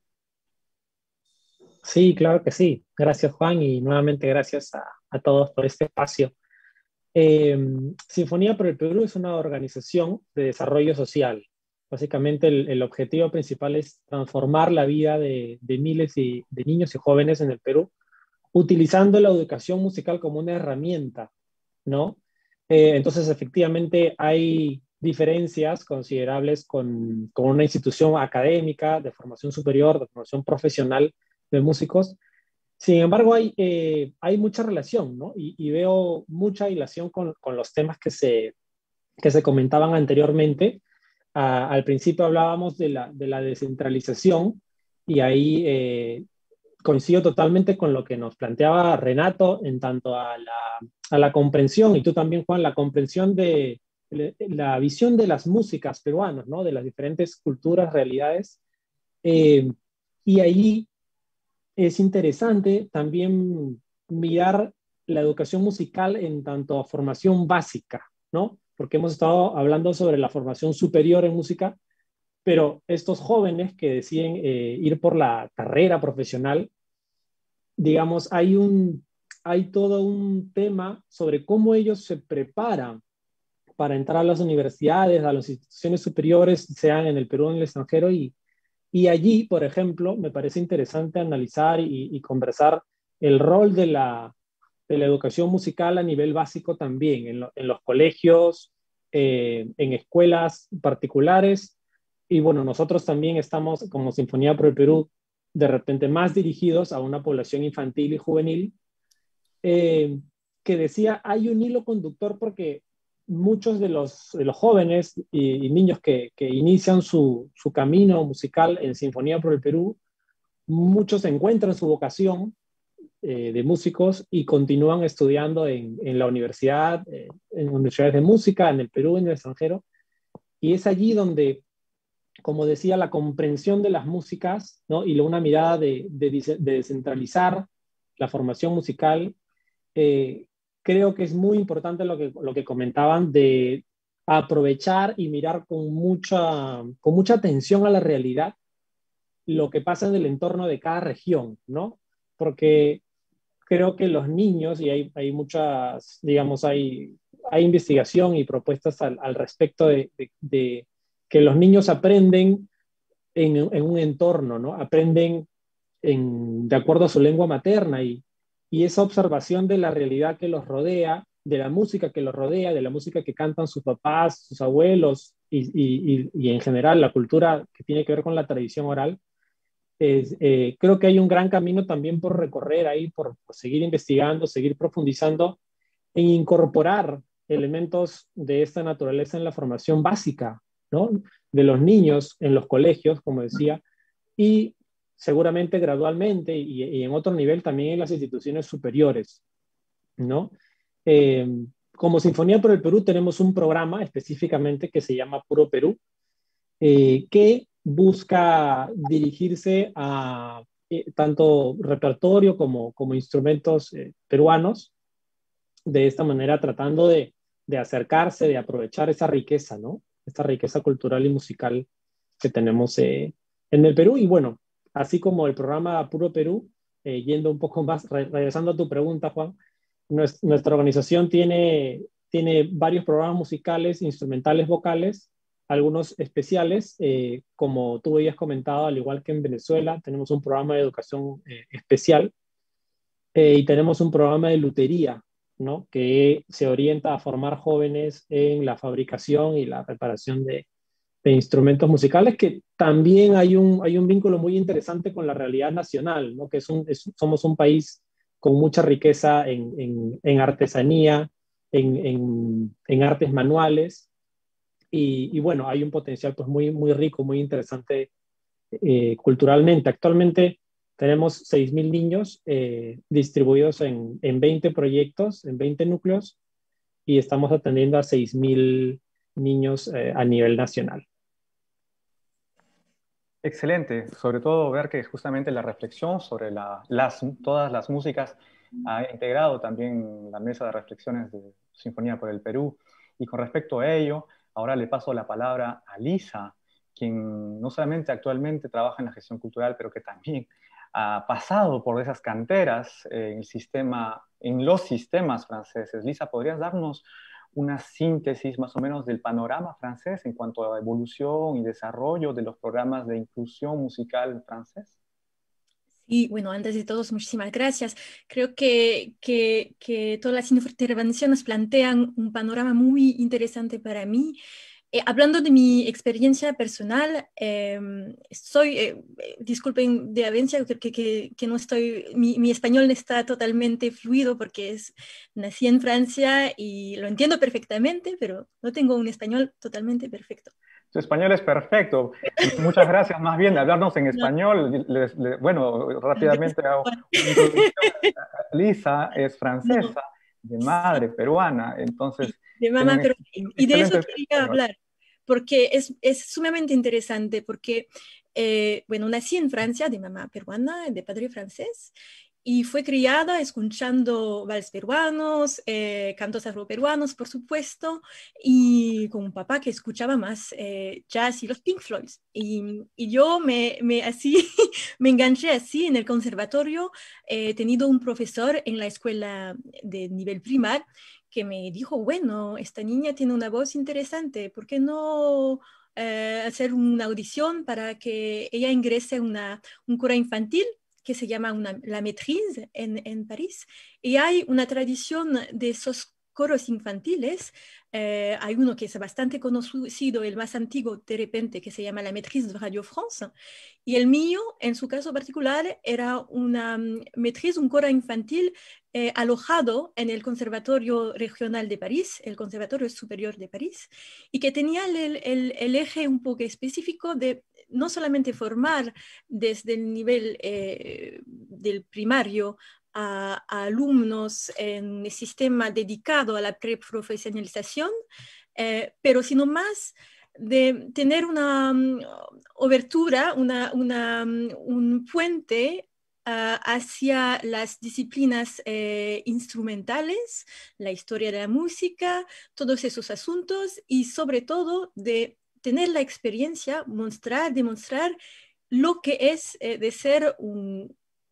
Sí, claro que sí. Gracias, Juan, y nuevamente gracias a, a todos por este espacio. Eh, Sinfonía por el Perú es una organización de desarrollo social Básicamente el, el objetivo principal es transformar la vida de, de miles y, de niños y jóvenes en el Perú, utilizando la educación musical como una herramienta, ¿no? Eh, entonces, efectivamente, hay diferencias considerables con, con una institución académica de formación superior, de formación profesional de músicos. Sin embargo, hay, eh, hay mucha relación, ¿no? Y, y veo mucha relación con, con los temas que se, que se comentaban anteriormente. Ah, al principio hablábamos de la, de la descentralización y ahí eh, coincido totalmente con lo que nos planteaba Renato en tanto a la, a la comprensión, y tú también, Juan, la comprensión de, de la visión de las músicas peruanas, ¿no? De las diferentes culturas, realidades. Eh, y ahí es interesante también mirar la educación musical en tanto a formación básica, ¿no? Porque hemos estado hablando sobre la formación superior en música, pero estos jóvenes que deciden eh, ir por la carrera profesional, digamos, hay un, hay todo un tema sobre cómo ellos se preparan para entrar a las universidades, a las instituciones superiores, sean en el Perú o en el extranjero, y, y allí, por ejemplo, me parece interesante analizar y, y conversar el rol de la, de la educación musical a nivel básico también, en, lo, en los colegios, eh, en escuelas particulares, y bueno, nosotros también estamos como Sinfonía Pro el Perú de repente más dirigidos a una población infantil y juvenil, eh, que decía, hay un hilo conductor porque muchos de los, de los jóvenes y, y niños que, que inician su, su camino musical en Sinfonía por el Perú, muchos encuentran su vocación eh, de músicos y continúan estudiando en, en la universidad, eh, en universidades de música, en el Perú, en el extranjero, y es allí donde, como decía, la comprensión de las músicas, ¿no? Y una mirada de, de, de descentralizar la formación musical. Eh, creo que es muy importante lo que, lo que comentaban de aprovechar y mirar con mucha, con mucha atención a la realidad lo que pasa en el entorno de cada región, ¿no? Porque creo que los niños, y hay, hay muchas, digamos, hay, hay investigación y propuestas al, al respecto de, de, de, que los niños aprenden en, en un entorno, ¿no? Aprenden en, de acuerdo a su lengua materna, y, y esa observación de la realidad que los rodea, de la música que los rodea, de la música que cantan sus papás, sus abuelos y, y, y en general la cultura que tiene que ver con la tradición oral, es, eh, creo que hay un gran camino también por recorrer ahí, por, por seguir investigando, seguir profundizando e incorporar elementos de esta naturaleza en la formación básica, ¿no? De los niños en los colegios, como decía, y seguramente gradualmente y, y en otro nivel también en las instituciones superiores, ¿no? Eh, como Sinfonía por el Perú tenemos un programa específicamente que se llama Puro Perú, eh, que busca dirigirse a eh, tanto repertorio como, como instrumentos eh, peruanos, de esta manera tratando de, de acercarse, de aprovechar esa riqueza, ¿no? Esta riqueza cultural y musical que tenemos eh, en el Perú. Y bueno, así como el programa Puro Perú, eh, yendo un poco más, re regresando a tu pregunta, Juan, nues nuestra organización tiene, tiene varios programas musicales, instrumentales, vocales, algunos especiales, eh, como tú habías comentado, al igual que en Venezuela, tenemos un programa de educación eh, especial, eh, y tenemos un programa de lutería, ¿no? Que se orienta a formar jóvenes en la fabricación y la reparación de, de instrumentos musicales, que también hay un, hay un vínculo muy interesante con la realidad nacional, ¿no? Que es un, es, somos un país con mucha riqueza en, en, en artesanía, en, en, en, artes manuales, y, y, bueno, hay un potencial pues muy, muy rico, muy interesante eh, culturalmente. Actualmente tenemos seis mil niños eh, distribuidos en, en veinte proyectos, en veinte núcleos, y estamos atendiendo a seis mil niños eh, a nivel nacional. Excelente, sobre todo ver que justamente la reflexión sobre la, las, todas las músicas ha integrado también la mesa de reflexiones de Sinfonía por el Perú. Y con respecto a ello, ahora le paso la palabra a Lisa, quien no solamente actualmente trabaja en la gestión cultural, pero que también ha pasado por esas canteras en, el sistema, en los sistemas franceses. Lisa, ¿podrías darnos una síntesis más o menos del panorama francés en cuanto a evolución y desarrollo de los programas de inclusión musical francés? Y bueno, antes de todo, muchísimas gracias. Creo que, que, que todas las intervenciones plantean un panorama muy interesante para mí. Eh, hablando de mi experiencia personal, eh, soy, eh, disculpen de avencia, que, que, que no estoy, mi, mi español no está totalmente fluido porque es, nací en Francia y lo entiendo perfectamente, pero no tengo un español totalmente perfecto. Su español es perfecto. Muchas gracias más bien de hablarnos en español. Les, les, bueno, rápidamente hago una introducción. Lisa es francesa, de madre peruana, entonces... De mamá, pero, y de eso quería español. hablar, porque es, es sumamente interesante, porque, eh, bueno, nací en Francia, de mamá peruana, de padre francés, y fue criada escuchando vals peruanos, eh, cantos afroperuanos, por supuesto, y con un papá que escuchaba más eh, jazz y los Pink Floyd. Y, y yo me, me, así, me enganché así en el conservatorio. He tenido un profesor en la escuela de nivel primario que me dijo, bueno, esta niña tiene una voz interesante, ¿por qué no eh, hacer una audición para que ella ingrese a una, un coro infantil que se llama una, la Maîtrise en, en París? Y hay una tradición de esos coros infantiles. Eh, hay uno que es bastante conocido, el más antiguo de repente, que se llama la Maîtrise de Radio France, y el mío, en su caso particular, era una um, Maîtrise, un coro infantil eh, alojado en el Conservatorio Regional de París, el Conservatorio Superior de París, y que tenía el, el, el eje un poco específico de no solamente formar desde el nivel eh, del primario a, a alumnos en el sistema dedicado a la preprofesionalización, eh, pero sino más de tener una um, obertura, una, una, um, un puente uh, hacia las disciplinas eh, instrumentales, la historia de la música, todos esos asuntos, y sobre todo de tener la experiencia, mostrar, demostrar lo que es eh, de ser un,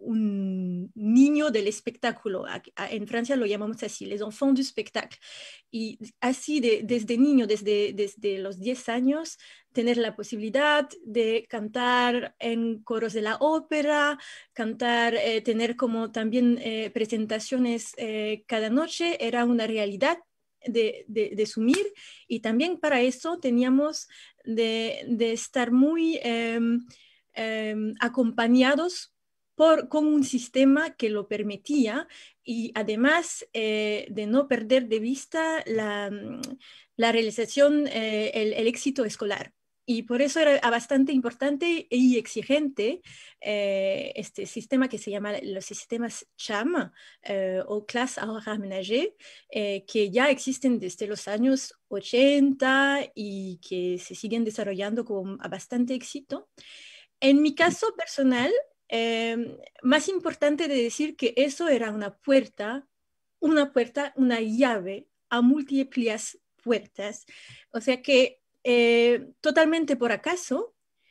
un niño del espectáculo. En Francia lo llamamos así, les enfants du spectacle. Y así de, desde niño, desde, desde los diez años, tener la posibilidad de cantar en coros de la ópera, cantar, eh, tener como también eh, presentaciones eh, cada noche, era una realidad de, de, de sumir, y también para eso teníamos de, de estar muy eh, eh, acompañados por, con un sistema que lo permitía, y además eh, de no perder de vista la, la realización, eh, el, el éxito escolar. Y por eso era bastante importante y exigente eh, este sistema que se llama los sistemas C H A M eh, o Classe à horaires aménagés, eh, que ya existen desde los años ochenta y que se siguen desarrollando con bastante éxito. En mi caso personal, eh, más importante de decir que eso era una puerta, una puerta, una llave a múltiples puertas. O sea que eh, totalmente por acaso,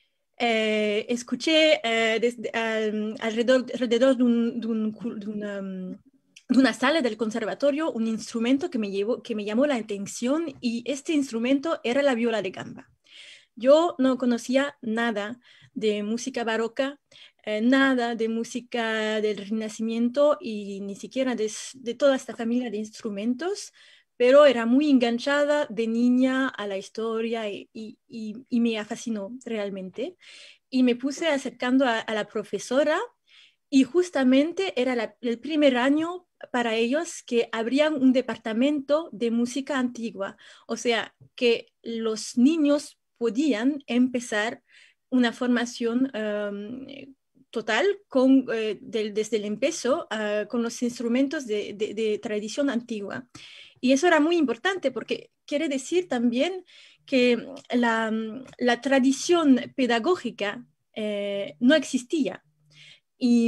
eh, escuché eh, desde, um, alrededor, alrededor de, un, de, un, de, una, de una sala del conservatorio un instrumento que me, llevó, que me llamó la atención, y este instrumento era la viola de gamba. Yo no conocía nada de música barroca, eh, nada de música del Renacimiento y ni siquiera de, de toda esta familia de instrumentos, pero era muy enganchada de niña a la historia y, y, y, y me fascinó realmente. Y me puse acercando a, a la profesora, y justamente era la, el primer año para ellos que abrían un departamento de música antigua, o sea, que los niños podían empezar una formación um, total con, eh, del, desde el empiezo uh, con los instrumentos de, de, de tradición antigua. Y eso era muy importante porque quiere decir también que la, la tradición pedagógica eh, no existía. Y,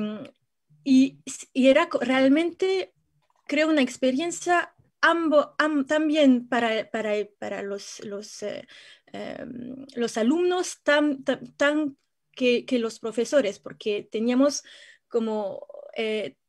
y, y era realmente, creo, una experiencia Ambo, am, también para, para, para los, los, eh, eh, los alumnos tan, tan, tan que, que los profesores, porque teníamos como eh,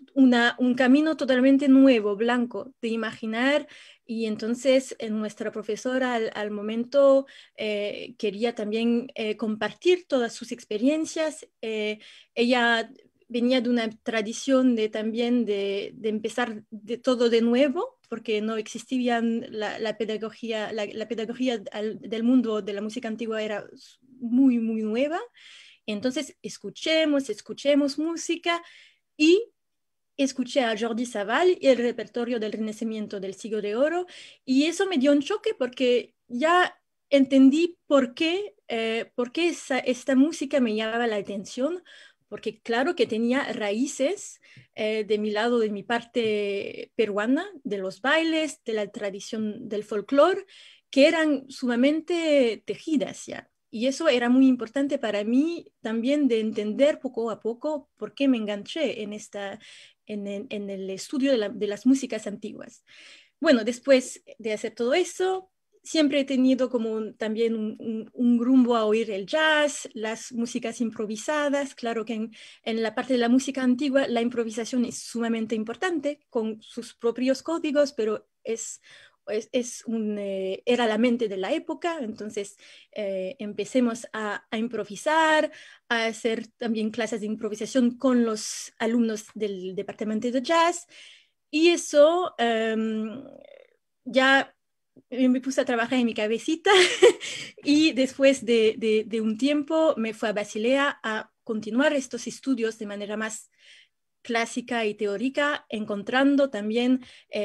una, un camino totalmente nuevo, blanco, de imaginar. Y entonces eh, nuestra profesora al, al momento eh, quería también eh, compartir todas sus experiencias. Eh, ella venía de una tradición de también de, de empezar de todo de nuevo, porque no existía la, la pedagogía, la, la pedagogía al, del mundo de la música antigua era muy, muy nueva. Entonces escuchemos, escuchemos música y escuché a Jordi Savall y el repertorio del Renacimiento del Siglo de Oro, y eso me dio un choque porque ya entendí por qué, eh, por qué esa, esta música me llamaba la atención, porque claro que tenía raíces eh, de mi lado, de mi parte peruana, de los bailes, de la tradición del folclore, que eran sumamente tejidas ya. Y eso era muy importante para mí también de entender poco a poco por qué me enganché en, esta, en, el, en el estudio de, la, de las músicas antiguas. Bueno, después de hacer todo eso, siempre he tenido como un, también un, un, un rumbo a oír el jazz, las músicas improvisadas. Claro que en, en la parte de la música antigua la improvisación es sumamente importante, con sus propios códigos, pero es... Es, es un, eh, era la mente de la época, entonces eh, empecemos a, a improvisar, a hacer también clases de improvisación con los alumnos del departamento de jazz, y eso um, ya me puse a trabajar en mi cabecita y después de, de, de un tiempo me fui a Basilea a continuar estos estudios de manera más clásica y teórica, encontrando también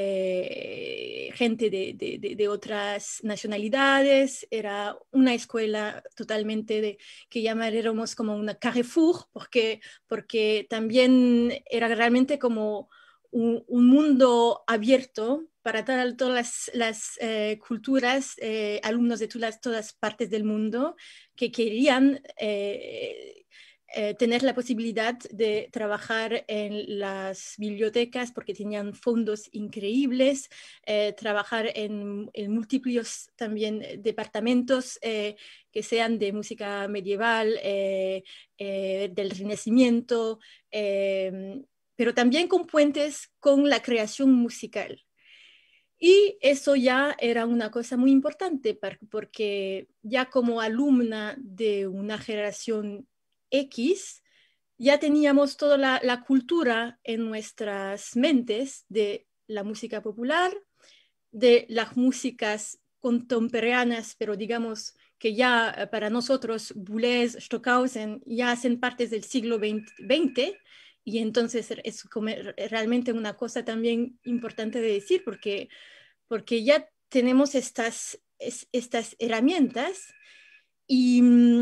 eh, gente de, de, de, de otras nacionalidades. Era una escuela totalmente de, que llamaríamos como una Carrefour, porque, porque también era realmente como un, un mundo abierto para todas, todas las, las eh, culturas, eh, alumnos de todas, todas partes del mundo que querían eh, Eh, tener la posibilidad de trabajar en las bibliotecas porque tenían fondos increíbles, eh, trabajar en, en múltiples también departamentos eh, que sean de música medieval, eh, eh, del Renacimiento, eh, pero también con puentes con la creación musical. Y eso ya era una cosa muy importante porque ya como alumna de una generación X, ya teníamos toda la, la cultura en nuestras mentes de la música popular, de las músicas contemporáneas, pero digamos que ya para nosotros Boulez, Stockhausen ya hacen parte del siglo veinte, y entonces es como realmente una cosa también importante de decir porque, porque ya tenemos estas, es, estas herramientas y,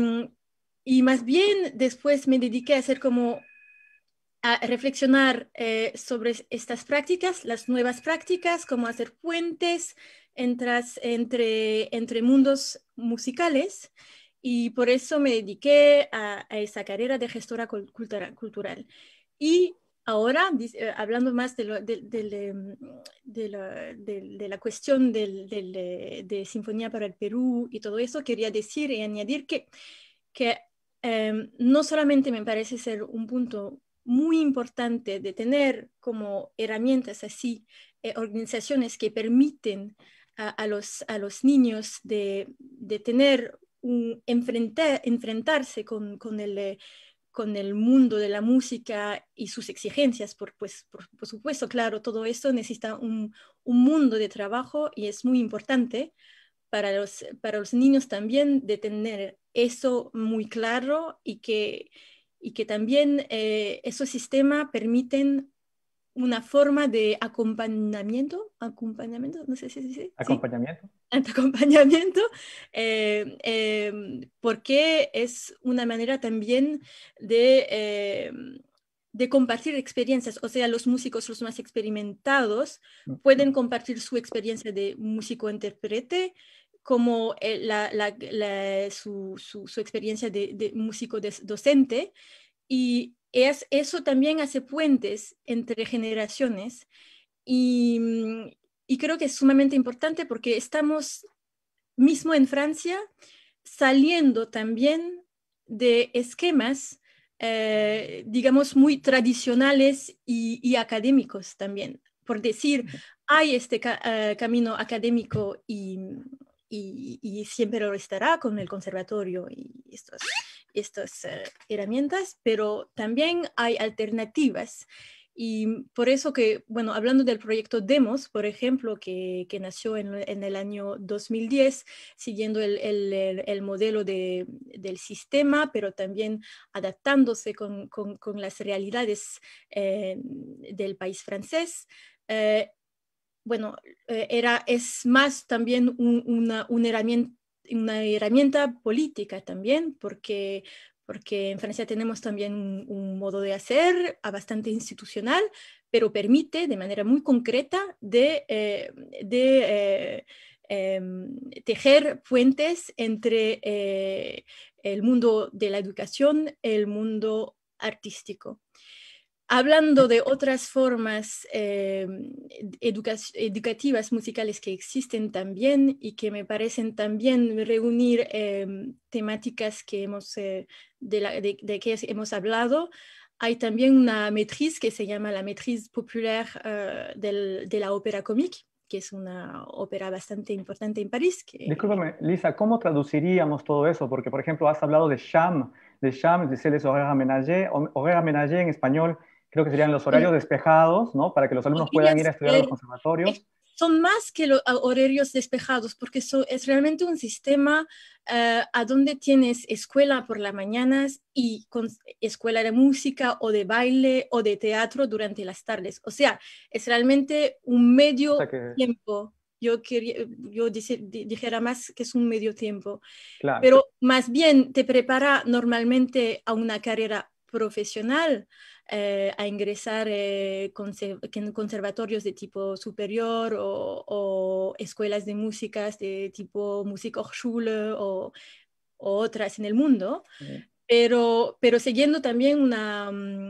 y más bien después me dediqué a hacer como a reflexionar eh, sobre estas prácticas, las nuevas prácticas, cómo hacer puentes entre, entre, entre mundos musicales, y por eso me dediqué a, a esa carrera de gestora cultura, cultural. Y ahora, eh, hablando más de, lo, de, de, de, la, de, de la cuestión del, del, de Sinfonía para el Perú y todo eso, quería decir y añadir que, que eh, no solamente me parece ser un punto muy importante de tener como herramientas así, eh, organizaciones que permiten a, a, los, a los niños de, de tener un, enfrentar, enfrentarse con, con, el, eh, con el mundo de la música y sus exigencias, por, pues, por, por supuesto, claro, todo esto necesita un, un mundo de trabajo y es muy importante para los, para los niños también de tener eso muy claro, y que y que también eh, esos sistemas permiten una forma de acompañamiento, acompañamiento, no sé si se dice. Acompañamiento. ¿Sí? Acompañamiento, eh, eh, porque es una manera también de, eh, de compartir experiencias. O sea, los músicos, los más experimentados, pueden compartir su experiencia de músico-intérprete, como la, la, la, su, su, su experiencia de, de músico de, docente, y es, eso también hace puentes entre generaciones, y, y creo que es sumamente importante porque estamos mismo en Francia saliendo también de esquemas eh, digamos, muy tradicionales y, y académicos también. Por decir, hay este ca uh, camino académico y, y, y siempre lo estará con el conservatorio y estos, estas uh, herramientas, pero también hay alternativas. Y por eso que, bueno, hablando del proyecto Demos, por ejemplo, que, que nació en, en el año dos mil diez, siguiendo el, el, el modelo de, del sistema, pero también adaptándose con, con, con las realidades eh, del país francés. Eh, bueno, eh, era, es más también un, una, una, herramienta, una herramienta política también, porque... porque en Francia tenemos también un, un modo de hacer bastante institucional, pero permite de manera muy concreta de, eh, de eh, eh, tejer puentes entre eh, el mundo de la educación y el mundo artístico. Hablando de otras formas eh, educa educativas musicales que existen también y que me parecen también reunir eh, temáticas que hemos, eh, de, la, de, de que hemos hablado, hay también una maîtrise que se llama la maîtrise populaire uh, del, de la ópera comique, que es una ópera bastante importante en París. Que... Discúlpame, Lisa, ¿cómo traduciríamos todo eso? Porque, por ejemplo, has hablado de sham, de sham, de les horaires aménagés, horaires aménagés en español, creo que serían los horarios despejados, ¿no? Para que los alumnos puedan ir a estudiar a los conservatorios. Son más que los horarios despejados, porque so, es realmente un sistema uh, a donde tienes escuela por las mañanas y con escuela de música o de baile o de teatro durante las tardes. O sea, es realmente un medio o sea que... tiempo. Yo, quería, yo dice, dijera más que es un medio tiempo. Claro. Pero más bien te prepara normalmente a una carrera profesional, eh, a ingresar eh, en conservatorios de tipo superior o, o escuelas de músicas de tipo Musikhochschule o, o otras en el mundo, sí. pero, pero siguiendo también una,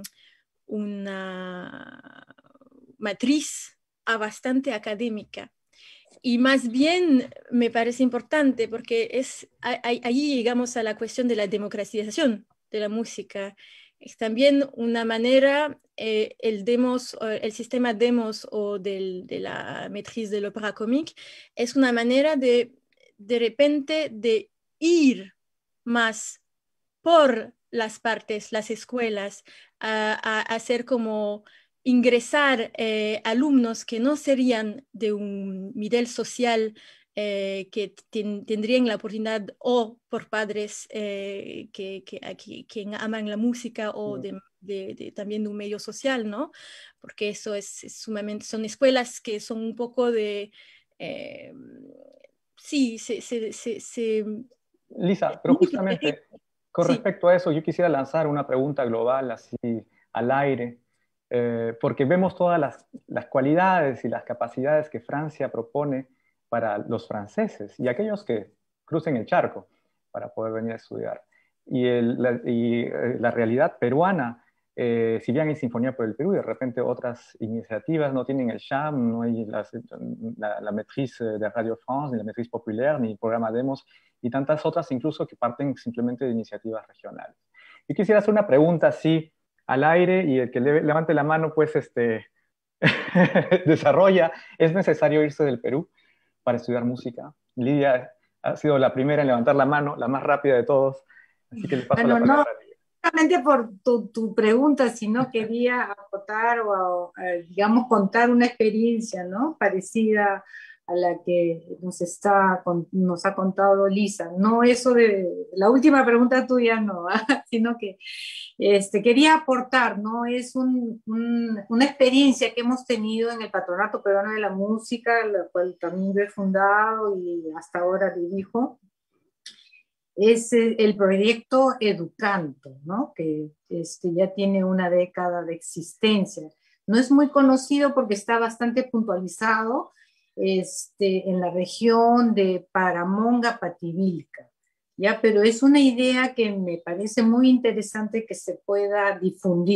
una matriz bastante académica. Y más bien me parece importante porque es, allí llegamos a la cuestión de la democratización de la música. Es también una manera, eh, el, demos, el sistema Demos o del, de la maîtrise de l'opéra comique, es una manera de, de repente, de ir más por las partes, las escuelas, a, a, a hacer como ingresar eh, alumnos que no serían de un nivel social eh, que ten, tendrían la oportunidad o por padres eh, que, que, que, que aman la música o de, de, de, también de un medio social, ¿no? Porque eso es, es sumamente, son escuelas que son un poco de, eh, sí, se, se, se, se Lisa, pero justamente con sí. respecto a eso, yo quisiera lanzar una pregunta global así al aire, eh, porque vemos todas las, las cualidades y las capacidades que Francia propone para los franceses y aquellos que crucen el charco para poder venir a estudiar. Y, el, la, y eh, la realidad peruana, eh, si bien hay Sinfonía por el Perú, de repente otras iniciativas no tienen el sham, no hay las, la, la maîtrise de Radio France, ni la maîtrise populaire, ni el programa Demos, y tantas otras incluso que parten simplemente de iniciativas regionales. Yo quisiera hacer una pregunta así al aire y el que le, levante la mano pues este, desarrolla. ¿Es necesario irse del Perú para estudiar música? Lidia ha sido la primera en levantar la mano, la más rápida de todos, así que le paso bueno, la palabra. No, solamente por tu, tu pregunta, sino quería acotar o, digamos, contar una experiencia, ¿no? Parecida a la que nos, está, nos ha contado Lisa. No eso de la última pregunta tuya, no, ¿eh? Sino que este, quería aportar, ¿no? Es un, un, una experiencia que hemos tenido en el Patronato Peruano de la Música, la cual también he fundado y hasta ahora dirijo. Es el proyecto Educanto, ¿no? Que este, ya tiene una década de existencia. No es muy conocido porque está bastante puntualizado Este, en la región de Paramonga, Pativilca, ¿ya? Pero es una idea que me parece muy interesante que se pueda difundir,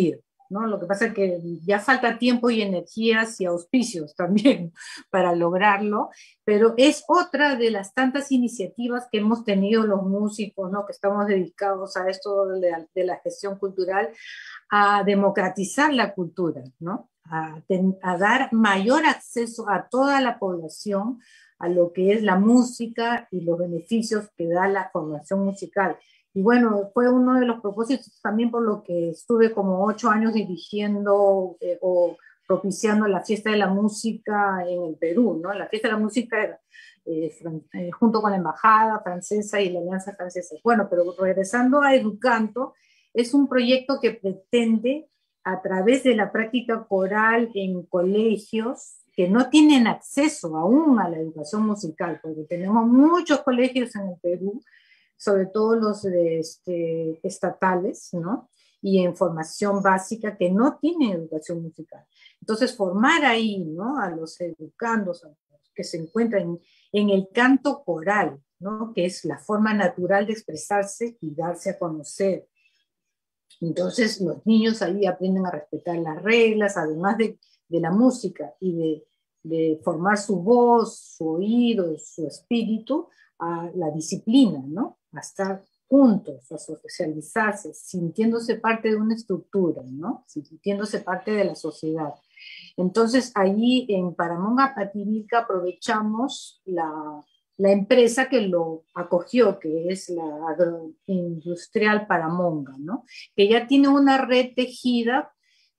¿no? Lo que pasa es que ya falta tiempo y energías y auspicios también para lograrlo, pero es otra de las tantas iniciativas que hemos tenido los músicos, ¿no? Que estamos dedicados a esto de la, de la gestión cultural, a democratizar la cultura, ¿no? A, ten, a dar mayor acceso a toda la población a lo que es la música y los beneficios que da la formación musical. Y bueno, fue uno de los propósitos también por lo que estuve como ocho años dirigiendo eh, o propiciando la Fiesta de la Música en el Perú, ¿no? La Fiesta de la Música era, eh, eh, junto con la Embajada Francesa y la Alianza Francesa. Bueno, pero regresando a Educanto, es un proyecto que pretende, a través de la práctica coral en colegios que no tienen acceso aún a la educación musical, porque tenemos muchos colegios en el Perú, sobre todo los de, este, estatales, ¿no? Y en formación básica que no tienen educación musical. Entonces, formar ahí, ¿no? A los educandos a los que se encuentran en, en el canto coral, ¿no? Que es la forma natural de expresarse y darse a conocer. Entonces, los niños ahí aprenden a respetar las reglas, además de, de la música y de, de formar su voz, su oído, su espíritu, a la disciplina, ¿no? A estar juntos, a socializarse, sintiéndose parte de una estructura, ¿no? Sintiéndose parte de la sociedad. Entonces, ahí en Paramonga Pativilca aprovechamos la, la empresa que lo acogió, que es la Agroindustrial Paramonga, ¿no? Que ya tiene una red tejida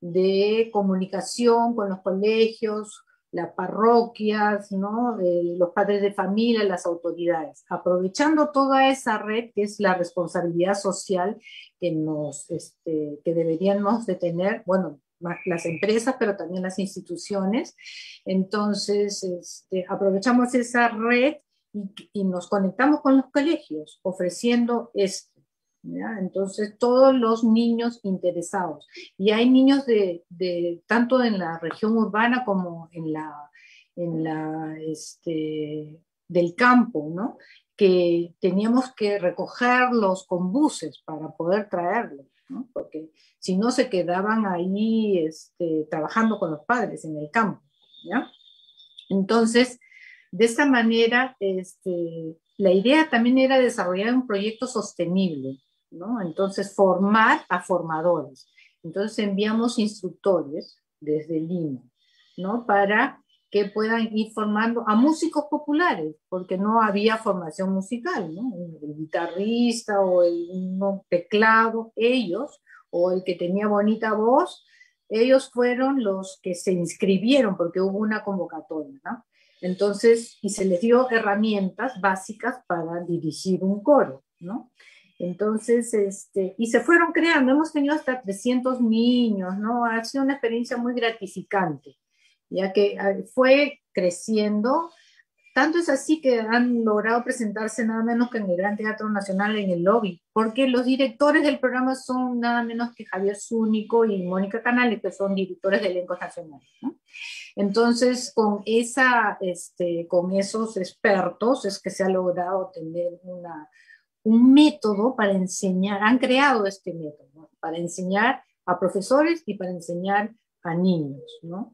de comunicación con los colegios, las parroquias, ¿no? Eh, los padres de familia, las autoridades, aprovechando toda esa red que es la responsabilidad social que, nos, este, que deberíamos de tener, bueno, las empresas, pero también las instituciones. Entonces, este, aprovechamos esa red y, y nos conectamos con los colegios, ofreciendo esto. ¿Ya? Entonces, todos los niños interesados. Y hay niños de, de tanto en la región urbana como en la, en la este, del campo, ¿no? Que teníamos que recogerlos con buses para poder traerlos, ¿no? Porque si no se quedaban ahí este, trabajando con los padres en el campo, ¿ya? Entonces, de esta manera, este, la idea también era desarrollar un proyecto sostenible, ¿no? Entonces, formar a formadores. Entonces, enviamos instructores desde Lima, ¿no? Para que puedan ir formando a músicos populares, porque no había formación musical, ¿no? El guitarrista o el no, teclado, ellos, o el que tenía bonita voz, ellos fueron los que se inscribieron porque hubo una convocatoria, ¿no? Entonces, y se les dio herramientas básicas para dirigir un coro, ¿no? Entonces, este, y se fueron creando, hemos tenido hasta trescientos niños, ¿no? Ha sido una experiencia muy gratificante, ya que fue creciendo, tanto es así que han logrado presentarse nada menos que en el Gran Teatro Nacional en el lobby, porque los directores del programa son nada menos que Javier Zúñigo y Mónica Canales, que son directores de elencos nacionales, ¿no? Entonces, con, esa, este, con esos expertos es que se ha logrado tener una... un método para enseñar, han creado este método, ¿no? Para enseñar a profesores y para enseñar a niños, ¿no?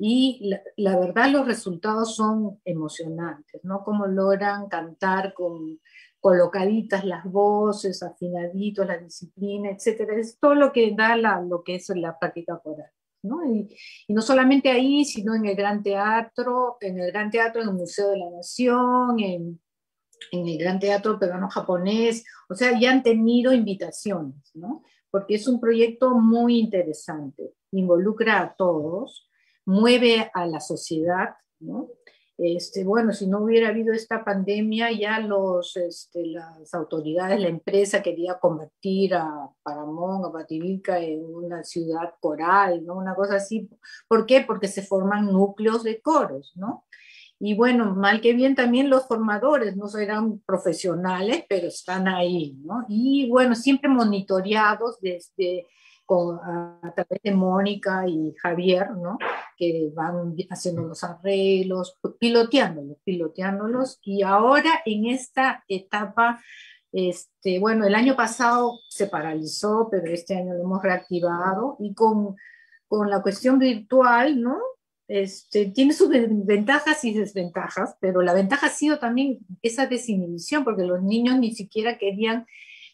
Y la, la verdad los resultados son emocionantes, ¿no? Cómo logran cantar con colocaditas las voces, afinaditos, la disciplina, etcétera. Es todo lo que da la, lo que es la práctica coral, ¿no? Y, y no solamente ahí, sino en el Gran Teatro, en el Gran Teatro, en el Museo de la Nación, en en el Gran Teatro Peruano-Japonés, o sea, ya han tenido invitaciones, ¿no? Porque es un proyecto muy interesante, involucra a todos, mueve a la sociedad, ¿no? Este, bueno, si no hubiera habido esta pandemia, ya los, este, las autoridades, la empresa quería convertir a Paramonga, a Pativilca en una ciudad coral, ¿no? Una cosa así. ¿Por qué? Porque se forman núcleos de coros, ¿no? Y bueno, mal que bien también los formadores no serán profesionales, pero están ahí, ¿no? Y bueno, siempre monitoreados desde, con, a, a través de Mónica y Javier, ¿no? Que van haciendo los arreglos, piloteándolos, piloteándolos. Y ahora en esta etapa Este, bueno, el año pasado se paralizó, pero este año lo hemos reactivado y con, con la cuestión virtual, ¿no? Este, tiene sus ventajas y desventajas, pero la ventaja ha sido también esa desinhibición, porque los niños ni siquiera querían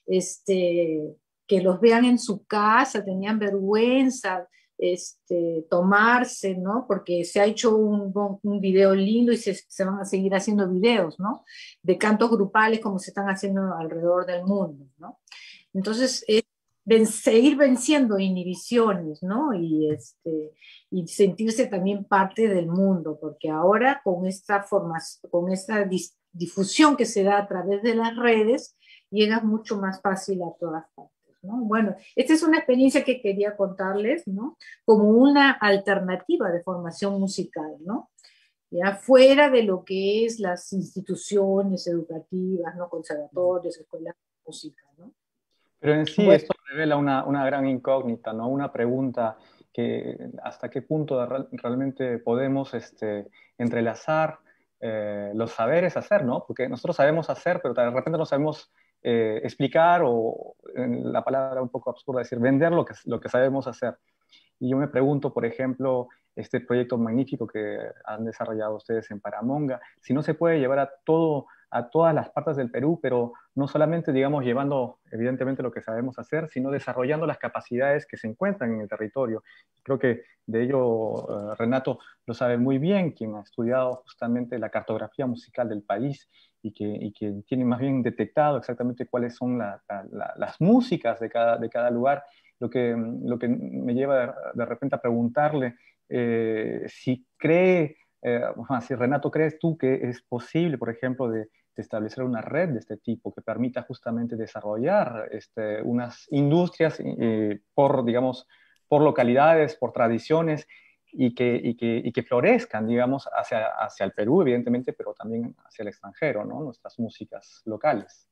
este, que los vean en su casa, tenían vergüenza, este, tomarse, ¿no? Porque se ha hecho un, un video lindo y se, se van a seguir haciendo videos, ¿no? De cantos grupales como se están haciendo alrededor del mundo, ¿no? Entonces, es ven, seguir venciendo inhibiciones, ¿no? Y, este, y sentirse también parte del mundo, porque ahora con esta formación, con esta dis, difusión que se da a través de las redes, llegas mucho más fácil a todas partes, ¿no? Bueno, esta es una experiencia que quería contarles, ¿no? Como una alternativa de formación musical, ¿no? Ya fuera de lo que es las instituciones educativas, ¿no? Conservatorios, escuelas de música, ¿no? Pero en sí Bueno, esto revela una, una gran incógnita, ¿no? Una pregunta que hasta qué punto real, realmente podemos este, entrelazar eh, los saberes hacer, ¿no? Porque nosotros sabemos hacer, pero de repente no sabemos eh, explicar o, en la palabra un poco absurda, decir, vender lo que, lo que sabemos hacer. Y yo me pregunto, por ejemplo, este proyecto magnífico que han desarrollado ustedes en Paramonga, si no se puede llevar a todo, a todas las partes del Perú, pero no solamente, digamos, llevando evidentemente lo que sabemos hacer, sino desarrollando las capacidades que se encuentran en el territorio. Creo que de ello uh, Renato lo sabe muy bien, quien ha estudiado justamente la cartografía musical del país y que, y que tiene más bien detectado exactamente cuáles son la, la, la, las músicas de cada, de cada lugar. Lo que, lo que me lleva de, de repente a preguntarle eh, si cree, eh, si Renato, ¿crees tú que es posible, por ejemplo, de, de establecer una red de este tipo que permita justamente desarrollar este, unas industrias eh, por, digamos, por localidades, por tradiciones y que, y que, y que florezcan, digamos, hacia, hacia el Perú, evidentemente, pero también hacia el extranjero, ¿no? Nuestras músicas locales.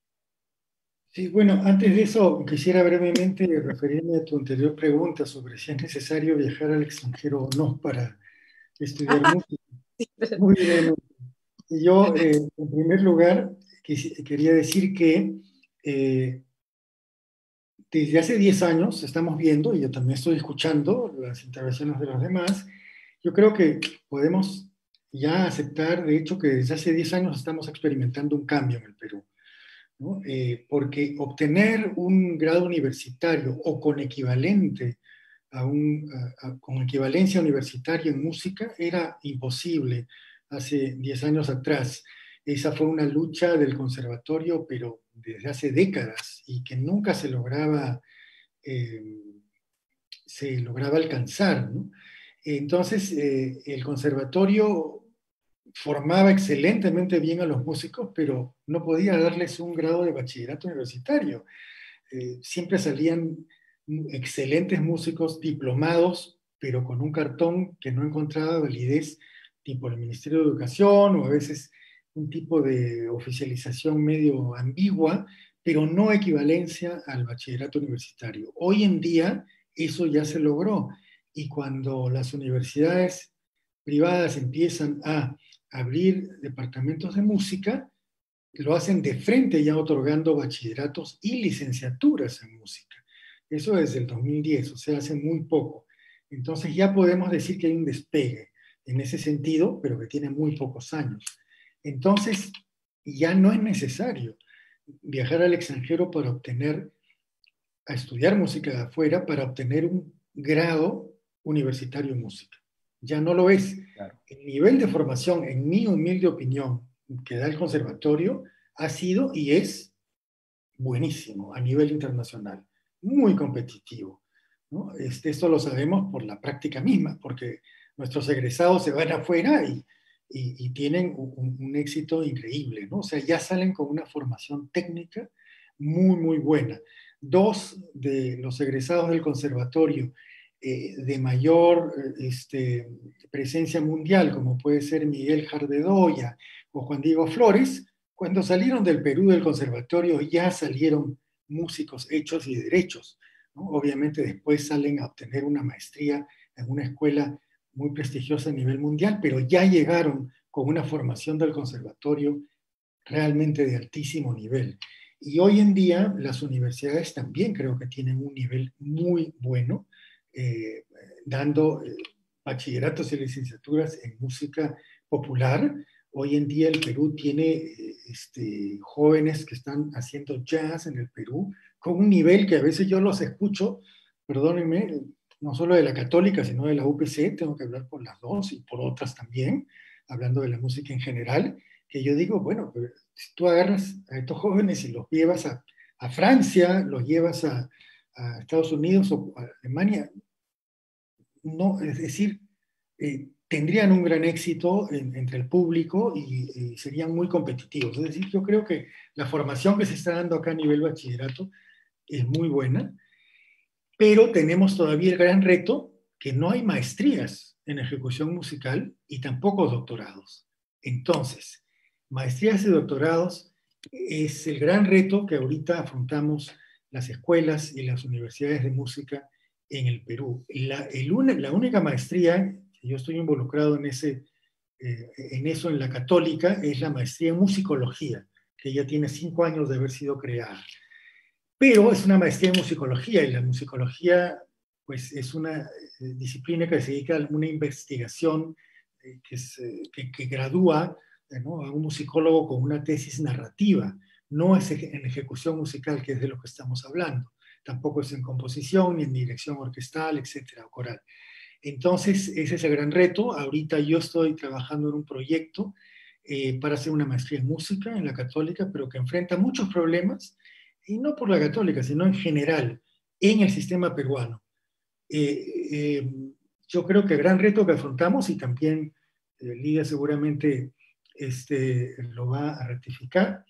Sí, bueno, antes de eso quisiera brevemente referirme a tu anterior pregunta sobre si es necesario viajar al extranjero o no para estudiar música. Muy brevemente. Yo, eh, en primer lugar, quis, quería decir que eh, desde hace diez años estamos viendo, y yo también estoy escuchando las intervenciones de los demás, yo creo que podemos ya aceptar, de hecho, que desde hace diez años estamos experimentando un cambio en el Perú. ¿No? Eh, porque obtener un grado universitario o con equivalente a un, a, a, con equivalencia universitaria en música era imposible hace diez años atrás. Esa fue una lucha del conservatorio, pero desde hace décadas y que nunca se lograba, eh, se lograba alcanzar, ¿no? Entonces, eh, el conservatorio formaba excelentemente bien a los músicos, pero no podía darles un grado de bachillerato universitario. Eh, siempre salían excelentes músicos diplomados, pero con un cartón que no encontraba validez, tipo el Ministerio de Educación, o a veces un tipo de oficialización medio ambigua, pero no equivalencia al bachillerato universitario. Hoy en día eso ya se logró, y cuando las universidades privadas empiezan a abrir departamentos de música, lo hacen de frente ya otorgando bachilleratos y licenciaturas en música. Eso desde el dos mil diez, o sea, hace muy poco. Entonces ya podemos decir que hay un despegue en ese sentido, pero que tiene muy pocos años. Entonces ya no es necesario viajar al extranjero para obtener, a estudiar música de afuera, para obtener un grado universitario en música. Ya no lo es. Claro. El nivel de formación, en mi humilde opinión, que da el conservatorio, ha sido y es buenísimo a nivel internacional, muy competitivo, ¿no? Este, esto lo sabemos por la práctica misma, porque nuestros egresados se van afuera y, y, y tienen un, un éxito increíble, ¿no? O sea, ya salen con una formación técnica muy, muy buena. Dos de los egresados del conservatorio eh, de mayor este, presencia mundial, como puede ser Miguel Jardedoya o Juan Diego Flores, cuando salieron del Perú del conservatorio ya salieron músicos hechos y derechos, ¿no? Obviamente después salen a obtener una maestría en una escuela muy prestigiosa a nivel mundial, pero ya llegaron con una formación del conservatorio realmente de altísimo nivel. Y hoy en día las universidades también creo que tienen un nivel muy bueno, eh, dando eh, bachilleratos y licenciaturas en música popular. Hoy en día el Perú tiene eh, este, jóvenes que están haciendo jazz en el Perú, con un nivel que a veces yo los escucho, perdónenme, no solo de la Católica, sino de la U P C, tengo que hablar por las dos y por otras también, hablando de la música en general, que yo digo, bueno, pero si tú agarras a estos jóvenes y los llevas a, a Francia, los llevas a, a Estados Unidos o a Alemania, no, es decir, eh, tendrían un gran éxito en, entre el público y, y serían muy competitivos. Es decir, yo creo que la formación que se está dando acá a nivel bachillerato es muy buena, pero tenemos todavía el gran reto que no hay maestrías en ejecución musical y tampoco doctorados. Entonces, maestrías y doctorados es el gran reto que ahorita afrontamos las escuelas y las universidades de música en el Perú. La, el, la única maestría, yo estoy involucrado en, ese, eh, en eso en la Católica, es la maestría en musicología, que ya tiene cinco años de haber sido creada. Pero es una maestría en musicología y la musicología pues, es una eh, disciplina que se dedica a una investigación eh, que, es, eh, que, que gradúa eh, ¿no? a un musicólogo con una tesis narrativa. No es en ejecución musical, que es de lo que estamos hablando. Tampoco es en composición, ni en dirección orquestal, etcétera, o coral. Entonces, ese es el gran reto. Ahorita yo estoy trabajando en un proyecto eh, para hacer una maestría en música en la Católica, pero que enfrenta muchos problemas, y no por la Católica, sino en general, en el sistema peruano. Eh, eh, yo creo que el gran reto que afrontamos, y también eh, Lidia seguramente este, lo va a ratificar,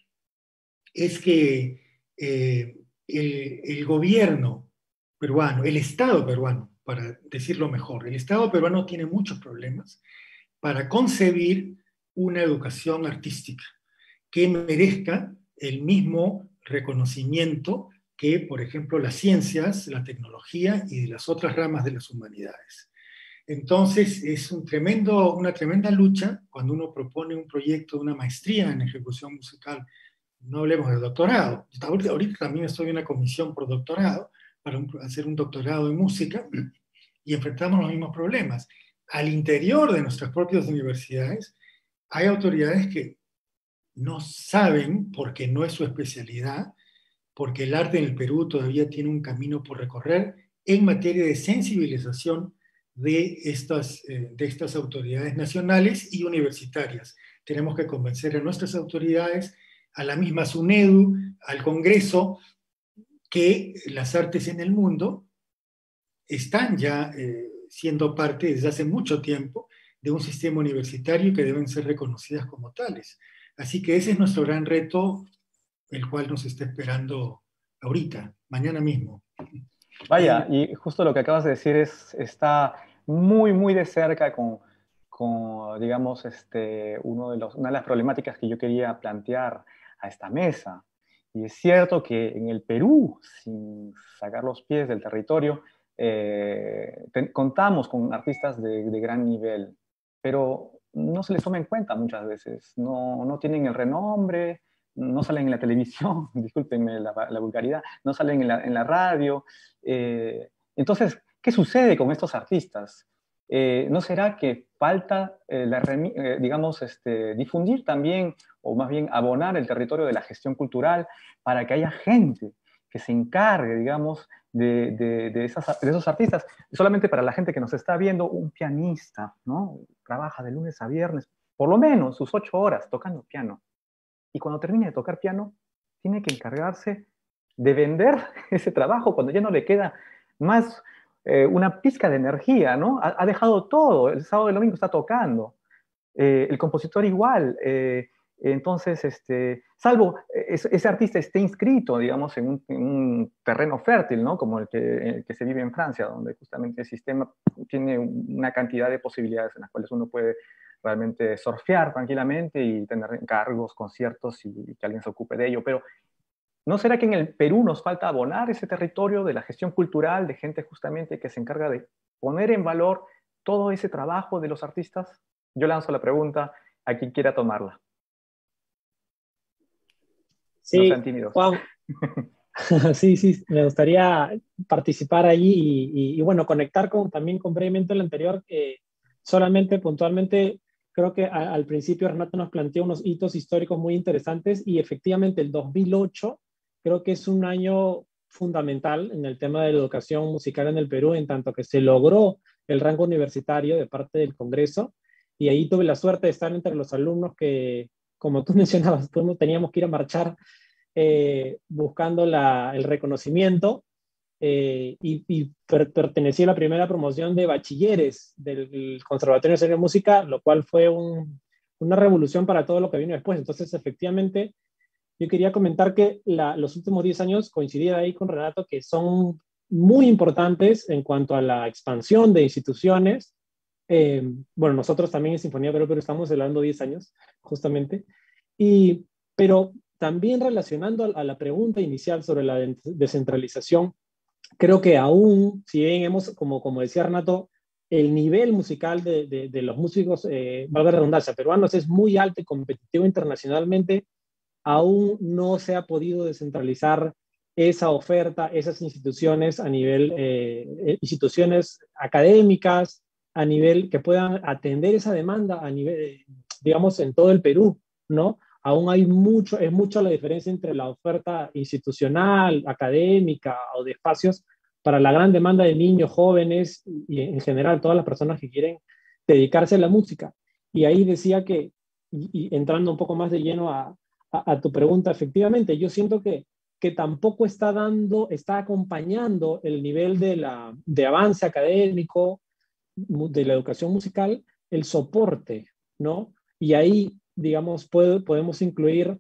es que eh, el, el gobierno peruano, el Estado peruano, para decirlo mejor, el Estado peruano tiene muchos problemas para concebir una educación artística que merezca el mismo reconocimiento que, por ejemplo, las ciencias, la tecnología y las otras ramas de las humanidades. Entonces, es un tremendo, una tremenda lucha cuando uno propone un proyecto, una maestría en ejecución musical. No hablemos de doctorado. Ahorita, ahorita también estoy en una comisión por doctorado, para un, hacer un doctorado en música, y enfrentamos los mismos problemas. Al interior de nuestras propias universidades, hay autoridades que no saben, porque no es su especialidad, porque el arte en el Perú todavía tiene un camino por recorrer en materia de sensibilización de estas, eh, de estas autoridades nacionales y universitarias. Tenemos que convencer a nuestras autoridades, a la misma SUNEDU, al Congreso, que las artes en el mundo están ya eh, siendo parte desde hace mucho tiempo de un sistema universitario que deben ser reconocidas como tales. Así que ese es nuestro gran reto, el cual nos está esperando ahorita, mañana mismo. Vaya, y justo lo que acabas de decir es, está muy, muy de cerca con, con digamos, este, uno de los, una de las problemáticas que yo quería plantear a esta mesa. Y es cierto que en el Perú, sin sacar los pies del territorio, eh, te, contamos con artistas de, de gran nivel, pero no se les toma en cuenta muchas veces. No, no tienen el renombre, no salen en la televisión, discúlpenme la, la vulgaridad, no salen en la, en la radio. Eh, entonces, ¿qué sucede con estos artistas? Eh, ¿No será que falta, eh, la, eh, digamos, este, difundir también, o más bien abonar el territorio de la gestión cultural para que haya gente que se encargue, digamos, de, de, de, esas, de esos artistas? Solamente para la gente que nos está viendo, un pianista, ¿no? Trabaja de lunes a viernes, por lo menos sus ocho horas tocando piano. Y cuando termine de tocar piano, tiene que encargarse de vender ese trabajo cuando ya no le queda más eh, una pizca de energía, ¿no? Ha, ha dejado todo, el sábado y el domingo está tocando. Eh, el compositor igual. Eh, entonces, este, salvo ese, ese artista esté inscrito, digamos, en un, en un terreno fértil, ¿no? Como el que, el que se vive en Francia, donde justamente el sistema tiene una cantidad de posibilidades en las cuales uno puede realmente surfear tranquilamente y tener encargos, conciertos y, y que alguien se ocupe de ello. Pero ¿no será que en el Perú nos falta abonar ese territorio de la gestión cultural, de gente justamente que se encarga de poner en valor todo ese trabajo de los artistas? Yo lanzo la pregunta a quien quiera tomarla. Sí, no sean tímidos. Juan, sí, sí, me gustaría participar allí y, y, y bueno, conectar con, también con brevemente el anterior, eh, solamente puntualmente, creo que a, al principio Renato nos planteó unos hitos históricos muy interesantes y efectivamente el dos mil ocho creo que es un año fundamental en el tema de la educación musical en el Perú, en tanto que se logró el rango universitario de parte del Congreso y ahí tuve la suerte de estar entre los alumnos que, como tú mencionabas, pues, teníamos que ir a marchar eh, buscando la, el reconocimiento eh, y, y per, pertenecí a la primera promoción de bachilleres del Conservatorio Nacional de Música, lo cual fue un, una revolución para todo lo que vino después. Entonces, efectivamente, yo quería comentar que la, los últimos diez años, coincidí ahí con Renato, que son muy importantes en cuanto a la expansión de instituciones. Eh, bueno, nosotros también en Sinfonía Perú, pero estamos celebrando diez años, justamente. Y, pero también relacionando a, a la pregunta inicial sobre la de, descentralización, creo que aún, si bien hemos, como, como decía Renato, el nivel musical de, de, de los músicos, eh, valga la redundancia, peruanos es muy alto y competitivo internacionalmente, aún no se ha podido descentralizar esa oferta, esas instituciones a nivel, eh, instituciones académicas, a nivel que puedan atender esa demanda a nivel, digamos, en todo el Perú, ¿no? Aún hay mucho, es mucha la diferencia entre la oferta institucional, académica o de espacios para la gran demanda de niños, jóvenes y en general todas las personas que quieren dedicarse a la música. Y ahí decía que, y, y entrando un poco más de lleno a, a, a tu pregunta, efectivamente, yo siento que, que tampoco está dando, está acompañando el nivel de, la, de avance académico, de la educación musical, el soporte, ¿no? Y ahí, digamos, puede, podemos incluir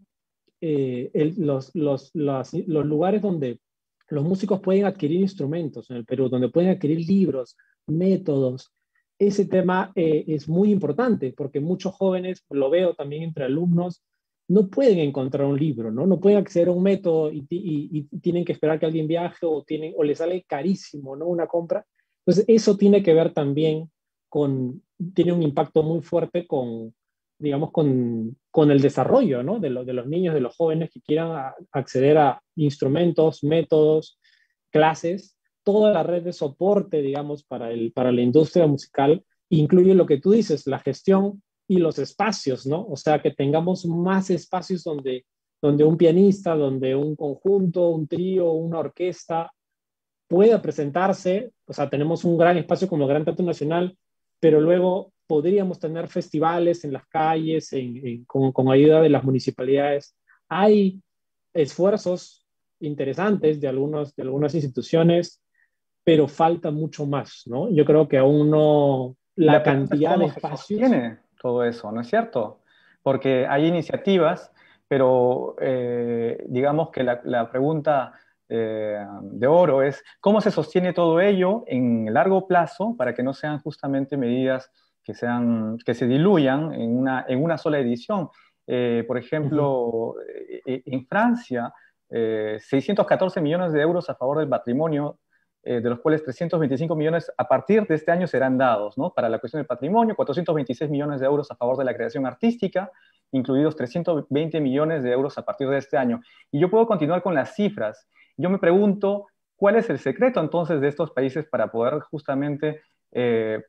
eh, el, los, los, los, los lugares donde los músicos pueden adquirir instrumentos en el Perú, donde pueden adquirir libros, métodos. Ese tema eh, es muy importante porque muchos jóvenes, lo veo también entre alumnos, no pueden encontrar un libro, ¿no? No pueden acceder a un método y, y, y tienen que esperar que alguien viaje o, tienen, o les sale carísimo, ¿no? Una compra. Entonces, eso tiene que ver también con, tiene un impacto muy fuerte con, digamos, con, con el desarrollo, ¿no? De, lo, de los niños, de los jóvenes que quieran a, acceder a instrumentos, métodos, clases. Toda la red de soporte, digamos, para, el, para la industria musical incluye lo que tú dices, la gestión y los espacios, ¿no? O sea, que tengamos más espacios donde, donde un pianista, donde un conjunto, un trío, una orquesta pueda presentarse. O sea, tenemos un gran espacio como el Gran Teatro Nacional, pero luego podríamos tener festivales en las calles, en, en, con, con ayuda de las municipalidades. Hay esfuerzos interesantes de, algunos, de algunas instituciones, pero falta mucho más, ¿no? Yo creo que aún no, la, la cantidad ¿cómo de espacios... se sostiene todo eso, ¿no es cierto? Porque hay iniciativas, pero eh, digamos que la, la pregunta eh, de oro es ¿cómo se sostiene todo ello en largo plazo para que no sean justamente medidas que, sean, que se diluyan en una, en una sola edición? Eh, por ejemplo, uh-huh. eh, en Francia, eh, seiscientos catorce millones de euros a favor del patrimonio, eh, de los cuales trescientos veinticinco millones a partir de este año serán dados, ¿no? Para la cuestión del patrimonio, cuatrocientos veintiséis millones de euros a favor de la creación artística, incluidos trescientos veinte millones de euros a partir de este año. Y yo puedo continuar con las cifras. Yo me pregunto, ¿cuál es el secreto entonces de estos países para poder justamente eh,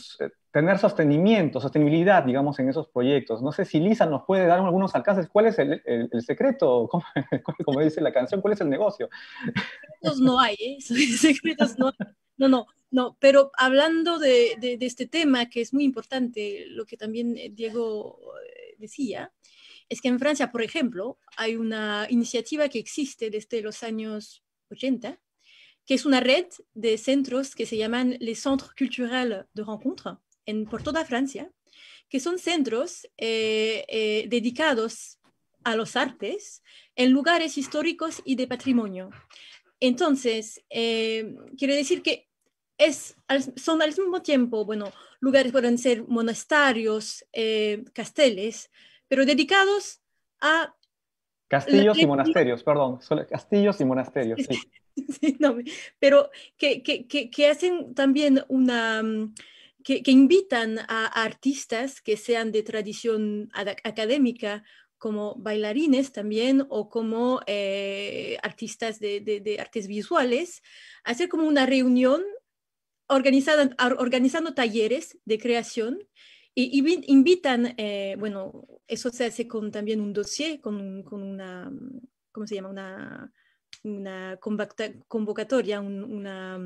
tener sostenimiento, sostenibilidad, digamos, en esos proyectos? No sé si Lisa nos puede dar algunos alcances. ¿Cuál es el, el, el secreto? Como, como dice la canción, ¿cuál es el negocio? Secretos no hay, ¿eh? Secretos no, no, no, no. Pero hablando de, de, de este tema, que es muy importante, lo que también Diego decía, es que en Francia, por ejemplo, hay una iniciativa que existe desde los años ochenta, que es una red de centros que se llaman les Centres Culturels de Rencontre en, por toda Francia, que son centros eh, eh, dedicados a los artes en lugares históricos y de patrimonio. Entonces, eh, quiere decir que es, son al mismo tiempo, bueno, lugares pueden ser monasterios, eh, casteles, pero dedicados a... Castillos y monasterios, perdón, castillos y monasterios, sí. Sí, no, pero que, que, que, que hacen también una... Que, que invitan a, a artistas que sean de tradición académica como bailarines también o como eh, artistas de, de, de artes visuales, hacer como una reunión organizada, organizando talleres de creación y, y invitan, eh, bueno, eso se hace con también un dossier, con, con una, ¿cómo se llama? Una, una convocatoria, un, una,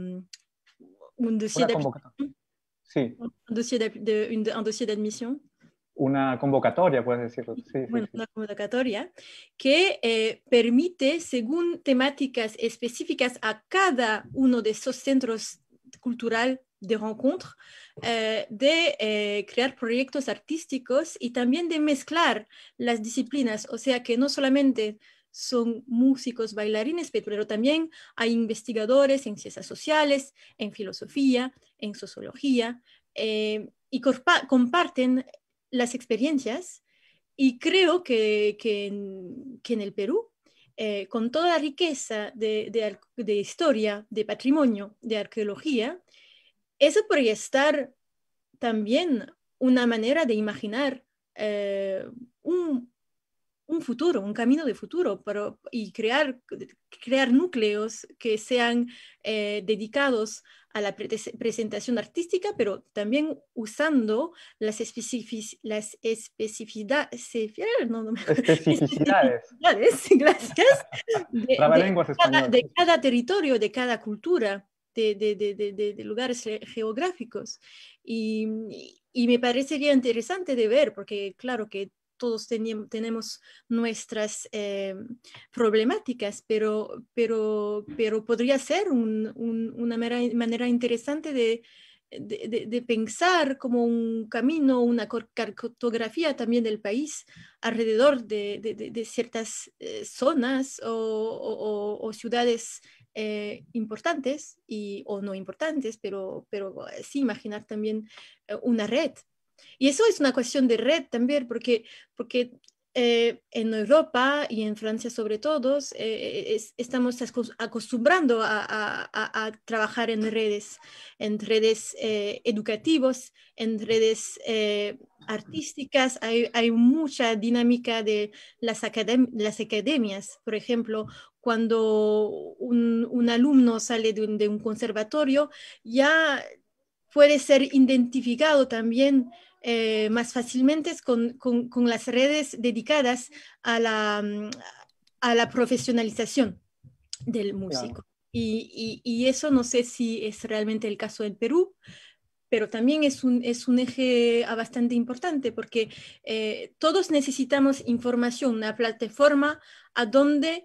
un dossier Una convocatoria. Sí. Un dossier de, de, un, un dossier d'admission. Una convocatoria, puedes decirlo. Sí, bueno, sí, sí. Una convocatoria que eh, permite, según temáticas específicas a cada uno de esos centros culturales de rencontre, eh, de eh, crear proyectos artísticos y también de mezclar las disciplinas, o sea que no solamente son músicos, bailarines, pero también hay investigadores en ciencias sociales, en filosofía, en sociología, eh, y comparten las experiencias. Y creo que, que, en, que en el Perú, eh, con toda la riqueza de, de, de historia, de patrimonio, de arqueología, eso podría estar también una manera de imaginar eh, un, un futuro, un camino de futuro, pero, y crear, crear núcleos que sean eh, dedicados a la pre presentación artística, pero también usando las, especific las especificidades, no, no, especificidades. especificidades gracias, de, de, cada, de cada territorio, de cada cultura, de, de, de, de, de lugares geográficos. Y, y me parecería interesante de ver, porque claro que todos teníamos, tenemos nuestras eh, problemáticas, pero, pero, pero podría ser un, un, una manera, manera interesante de, de, de, de pensar como un camino, una cartografía también del país alrededor de, de, de, de ciertas eh, zonas o, o, o ciudades eh, importantes y, o no importantes, pero, pero sí imaginar también eh, una red. Y eso es una cuestión de red también, porque, porque eh, en Europa y en Francia sobre todo, eh, es, estamos acostumbrando a, a, a, trabajar en redes, en redes eh, educativas, en redes eh, artísticas. Hay, hay mucha dinámica de las, academ las academias, por ejemplo, cuando un, un alumno sale de un, de un conservatorio, ya puede ser identificado también Eh, más fácilmente con, con, con, las redes dedicadas a la, a la profesionalización del músico. Claro. Y, y, y eso no sé si es realmente el caso en Perú, pero también es un, es un eje bastante importante porque eh, todos necesitamos información, una plataforma a donde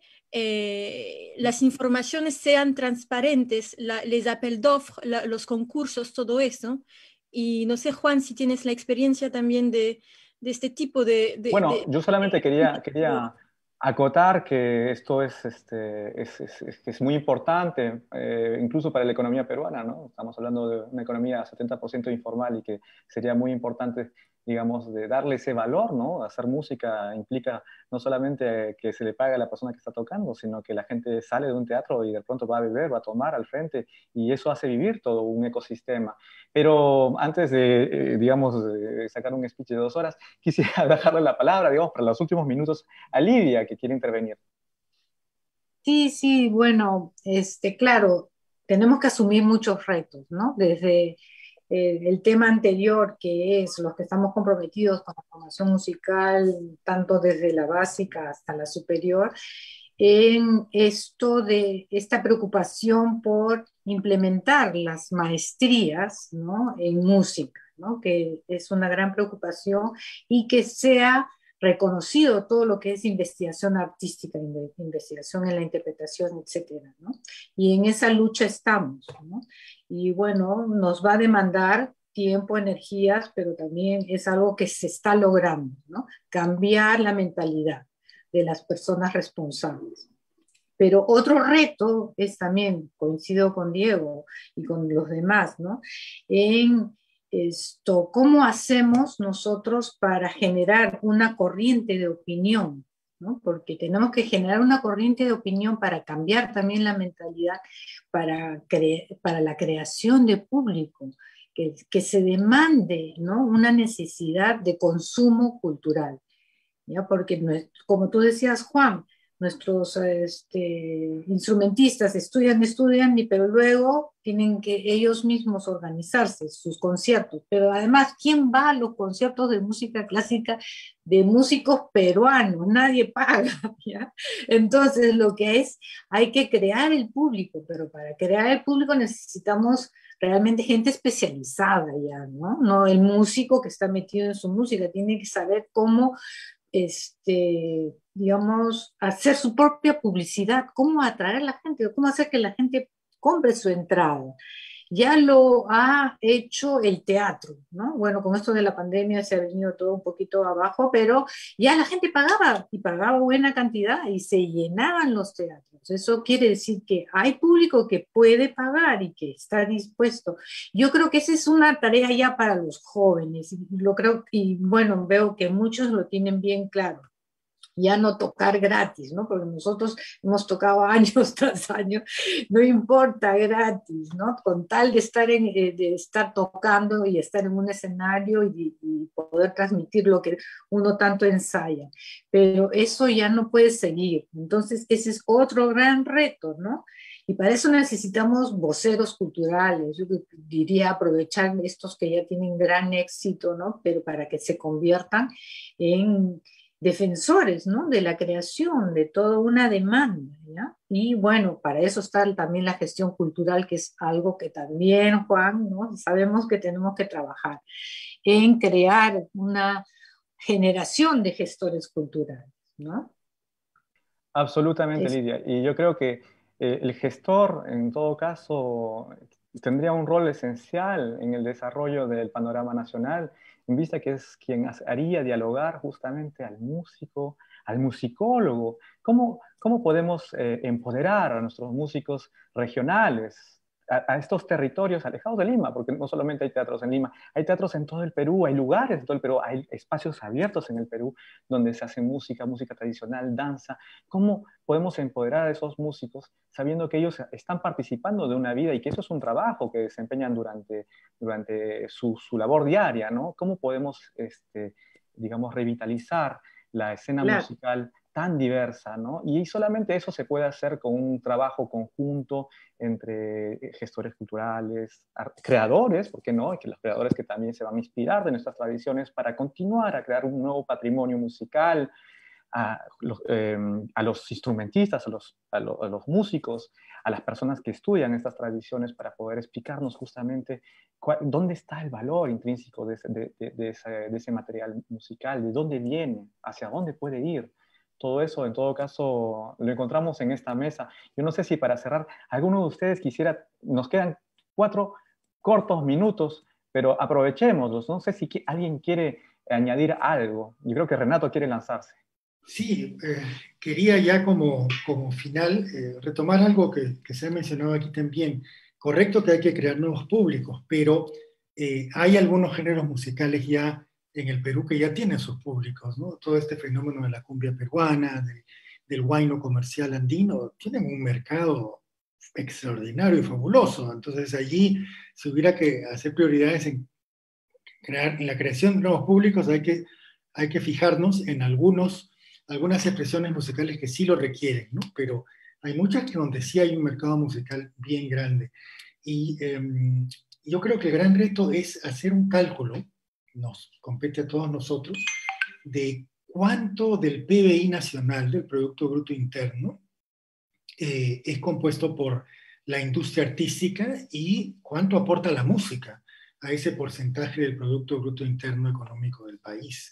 eh, las informaciones sean transparentes, la, les appels d'offres, los concursos, todo eso. Y no sé, Juan, si tienes la experiencia también de, de este tipo de... de bueno, de, yo solamente quería, quería acotar que esto es, este, es, es, es, es muy importante, eh, incluso para la economía peruana, ¿no? Estamos hablando de una economía setenta por ciento informal y que sería muy importante, digamos, de darle ese valor, ¿no? Hacer música implica no solamente que se le pague a la persona que está tocando, sino que la gente sale de un teatro y de pronto va a beber, va a tomar al frente, y eso hace vivir todo un ecosistema. Pero antes de, eh, digamos, de sacar un speech de dos horas, quisiera dejarle la palabra, digamos, para los últimos minutos a Lidia, que quiere intervenir. Sí, sí, bueno, este, claro, tenemos que asumir muchos retos, ¿no? Desde eh, el tema anterior, que es los que estamos comprometidos con la formación musical, tanto desde la básica hasta la superior, en esto de esta preocupación por implementar las maestrías, ¿no? En música, ¿no? Que es una gran preocupación y que sea reconocido todo lo que es investigación artística, investigación en la interpretación, etcétera, ¿no? Y en esa lucha estamos, ¿no? Y bueno, nos va a demandar tiempo, energías, pero también es algo que se está logrando, ¿no? Cambiar la mentalidad de las personas responsables. Pero otro reto es también, coincido con Diego y con los demás, ¿no? En esto, ¿cómo hacemos nosotros para generar una corriente de opinión? ¿No? Porque tenemos que generar una corriente de opinión para cambiar también la mentalidad, para, para la creación de público, que, que se demande, ¿no? Una necesidad de consumo cultural. ¿ya? Porque, como tú decías, Juan, nuestros este, instrumentistas estudian, estudian, pero luego tienen que ellos mismos organizarse sus conciertos. Pero además, ¿quién va a los conciertos de música clásica de músicos peruanos? Nadie paga, ¿ya? Entonces, lo que es, hay que crear el público, pero para crear el público necesitamos realmente gente especializada ya, ¿no? No el músico que está metido en su música, tiene que saber cómo este, digamos, hacer su propia publicidad, cómo atraer a la gente, cómo hacer que la gente compre su entrada. Ya lo ha hecho el teatro, ¿no? Bueno, con esto de la pandemia se ha venido todo un poquito abajo, pero ya la gente pagaba, y pagaba buena cantidad, y se llenaban los teatros. Eso quiere decir que hay público que puede pagar y que está dispuesto. Yo creo que esa es una tarea ya para los jóvenes, y lo creo, y bueno, veo que muchos lo tienen bien claro. Ya no tocar gratis, ¿no? Porque nosotros hemos tocado años tras año, no importa gratis, ¿no? Con tal de estar, en, de estar tocando y estar en un escenario y, y poder transmitir lo que uno tanto ensaya. Pero eso ya no puede seguir. Entonces, ese es otro gran reto, ¿no? Y para eso necesitamos voceros culturales. Yo diría aprovechar estos que ya tienen gran éxito, ¿no? Pero para que se conviertan en defensores, ¿no? De la creación, de toda una demanda, ¿ya? Y bueno, para eso está también la gestión cultural, que es algo que también, Juan, ¿no? Sabemos que tenemos que trabajar en crear una generación de gestores culturales, ¿no? Absolutamente, Es... Lidia. Y yo creo que eh, el gestor, en todo caso, tendría un rol esencial en el desarrollo del panorama nacional, en vista que es quien haría dialogar justamente al músico, al musicólogo. ¿Cómo, cómo podemos eh, empoderar a nuestros músicos regionales, a, a estos territorios alejados de Lima? Porque no solamente hay teatros en Lima, hay teatros en todo el Perú, hay lugares en todo el Perú, hay espacios abiertos en el Perú donde se hace música, música tradicional, danza. ¿Cómo podemos empoderar a esos músicos sabiendo que ellos están participando de una vida y que eso es un trabajo que desempeñan durante, durante su, su labor diaria, ¿no? ¿Cómo podemos, este, digamos, revitalizar la escena Claro. musical tan diversa, ¿no? Y solamente eso se puede hacer con un trabajo conjunto entre gestores culturales, creadores, ¿por qué no? Y que los creadores que también se van a inspirar de nuestras tradiciones para continuar a crear un nuevo patrimonio musical, a los, eh, a los instrumentistas, a los, a, lo, a los músicos, a las personas que estudian estas tradiciones para poder explicarnos justamente cuál, dónde está el valor intrínseco de ese, de, de, de, ese, de ese material musical, de dónde viene, hacia dónde puede ir. Todo eso, en todo caso, lo encontramos en esta mesa. Yo no sé si para cerrar, alguno de ustedes quisiera, nos quedan cuatro cortos minutos, pero aprovechémoslos. No sé si alguien quiere añadir algo. Yo creo que Renato quiere lanzarse. Sí, eh, quería ya como, como final eh, retomar algo que, que se ha mencionado aquí también. Correcto que hay que crear nuevos públicos, pero eh, hay algunos géneros musicales ya en el Perú que ya tienen sus públicos, ¿no? Todo este fenómeno de la cumbia peruana, de, del huayno comercial andino, tienen un mercado extraordinario y fabuloso. Entonces allí, si hubiera que hacer prioridades en, crear, en la creación de nuevos públicos, hay que, hay que fijarnos en algunos algunas expresiones musicales que sí lo requieren, ¿no? Pero hay muchas que donde sí hay un mercado musical bien grande. Y eh, yo creo que el gran reto es hacer un cálculo, nos compete a todos nosotros, de cuánto del P B I nacional, del Producto Bruto Interno, eh, es compuesto por la industria artística y cuánto aporta la música a ese porcentaje del Producto Bruto Interno económico del país.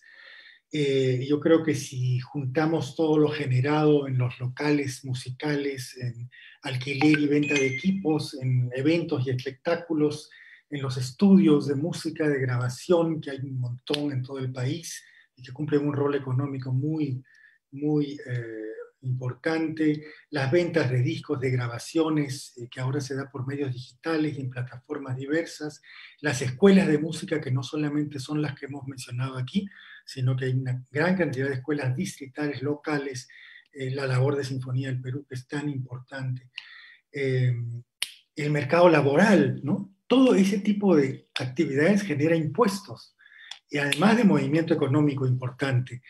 Eh, yo creo que si juntamos todo lo generado en los locales musicales, en alquiler y venta de equipos, en eventos y espectáculos, en los estudios de música, de grabación, que hay un montón en todo el país y que cumplen un rol económico muy, muy eh, importante, las ventas de discos, de grabaciones, eh, que ahora se da por medios digitales y en plataformas diversas, las escuelas de música que no solamente son las que hemos mencionado aquí, sino que hay una gran cantidad de escuelas distritales, locales, eh, la labor de Sinfonía del Perú, que es tan importante. Eh, el mercado laboral, ¿no? Todo ese tipo de actividades genera impuestos, y además de movimiento económico importante.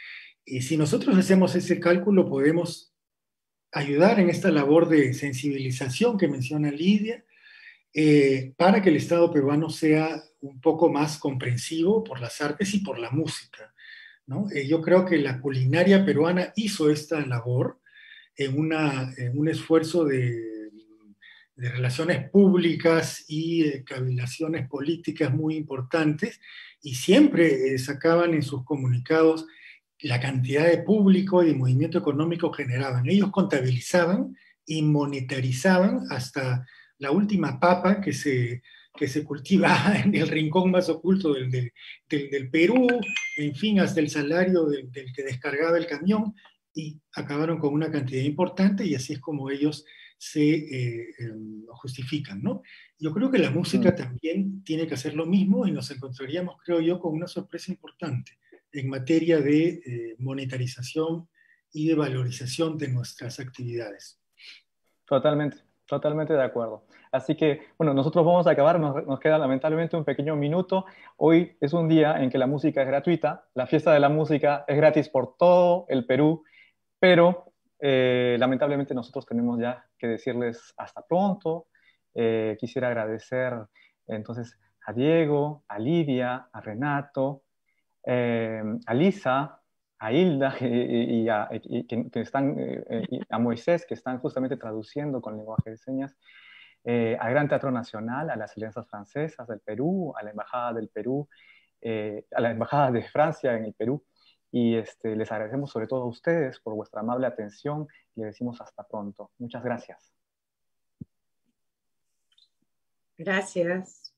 Y si nosotros hacemos ese cálculo, podemos ayudar en esta labor de sensibilización que menciona Lidia, eh, para que el Estado peruano sea un poco más comprensivo por las artes y por la música, ¿no? Eh, yo creo que la culinaria peruana hizo esta labor en, una, en un esfuerzo de, de relaciones públicas y eh, cavilaciones políticas muy importantes, y siempre eh, sacaban en sus comunicados la cantidad de público y de movimiento económico generaban. Ellos contabilizaban y monetarizaban hasta la última papa que se, que se cultiva en el rincón más oculto del, del, del, del Perú, en fin, hasta el salario del, del que descargaba el camión, y acabaron con una cantidad importante, y así es como ellos se eh, eh, justifican, ¿no? Yo creo que la música mm. también tiene que hacer lo mismo, y nos encontraríamos, creo yo, con una sorpresa importante en materia de eh, monetarización y de valorización de nuestras actividades. Totalmente, totalmente de acuerdo. Así que, bueno, nosotros vamos a acabar, nos, nos queda lamentablemente un pequeño minuto. Hoy es un día en que la música es gratuita, la fiesta de la música es gratis por todo el Perú, pero eh, lamentablemente nosotros tenemos ya que decirles hasta pronto. Eh, quisiera agradecer entonces a Diego, a Lidia, a Renato, eh, a Lisa, a Hilda y, y, a, y que, que están, eh, y a Moisés, que están justamente traduciendo con lenguaje de señas, eh, al Gran Teatro Nacional, a las Alianzas Francesas del Perú, a la Embajada del Perú, eh, a la Embajada de Francia en el Perú, y este, les agradecemos sobre todo a ustedes por vuestra amable atención, y les decimos hasta pronto. Muchas gracias. Gracias.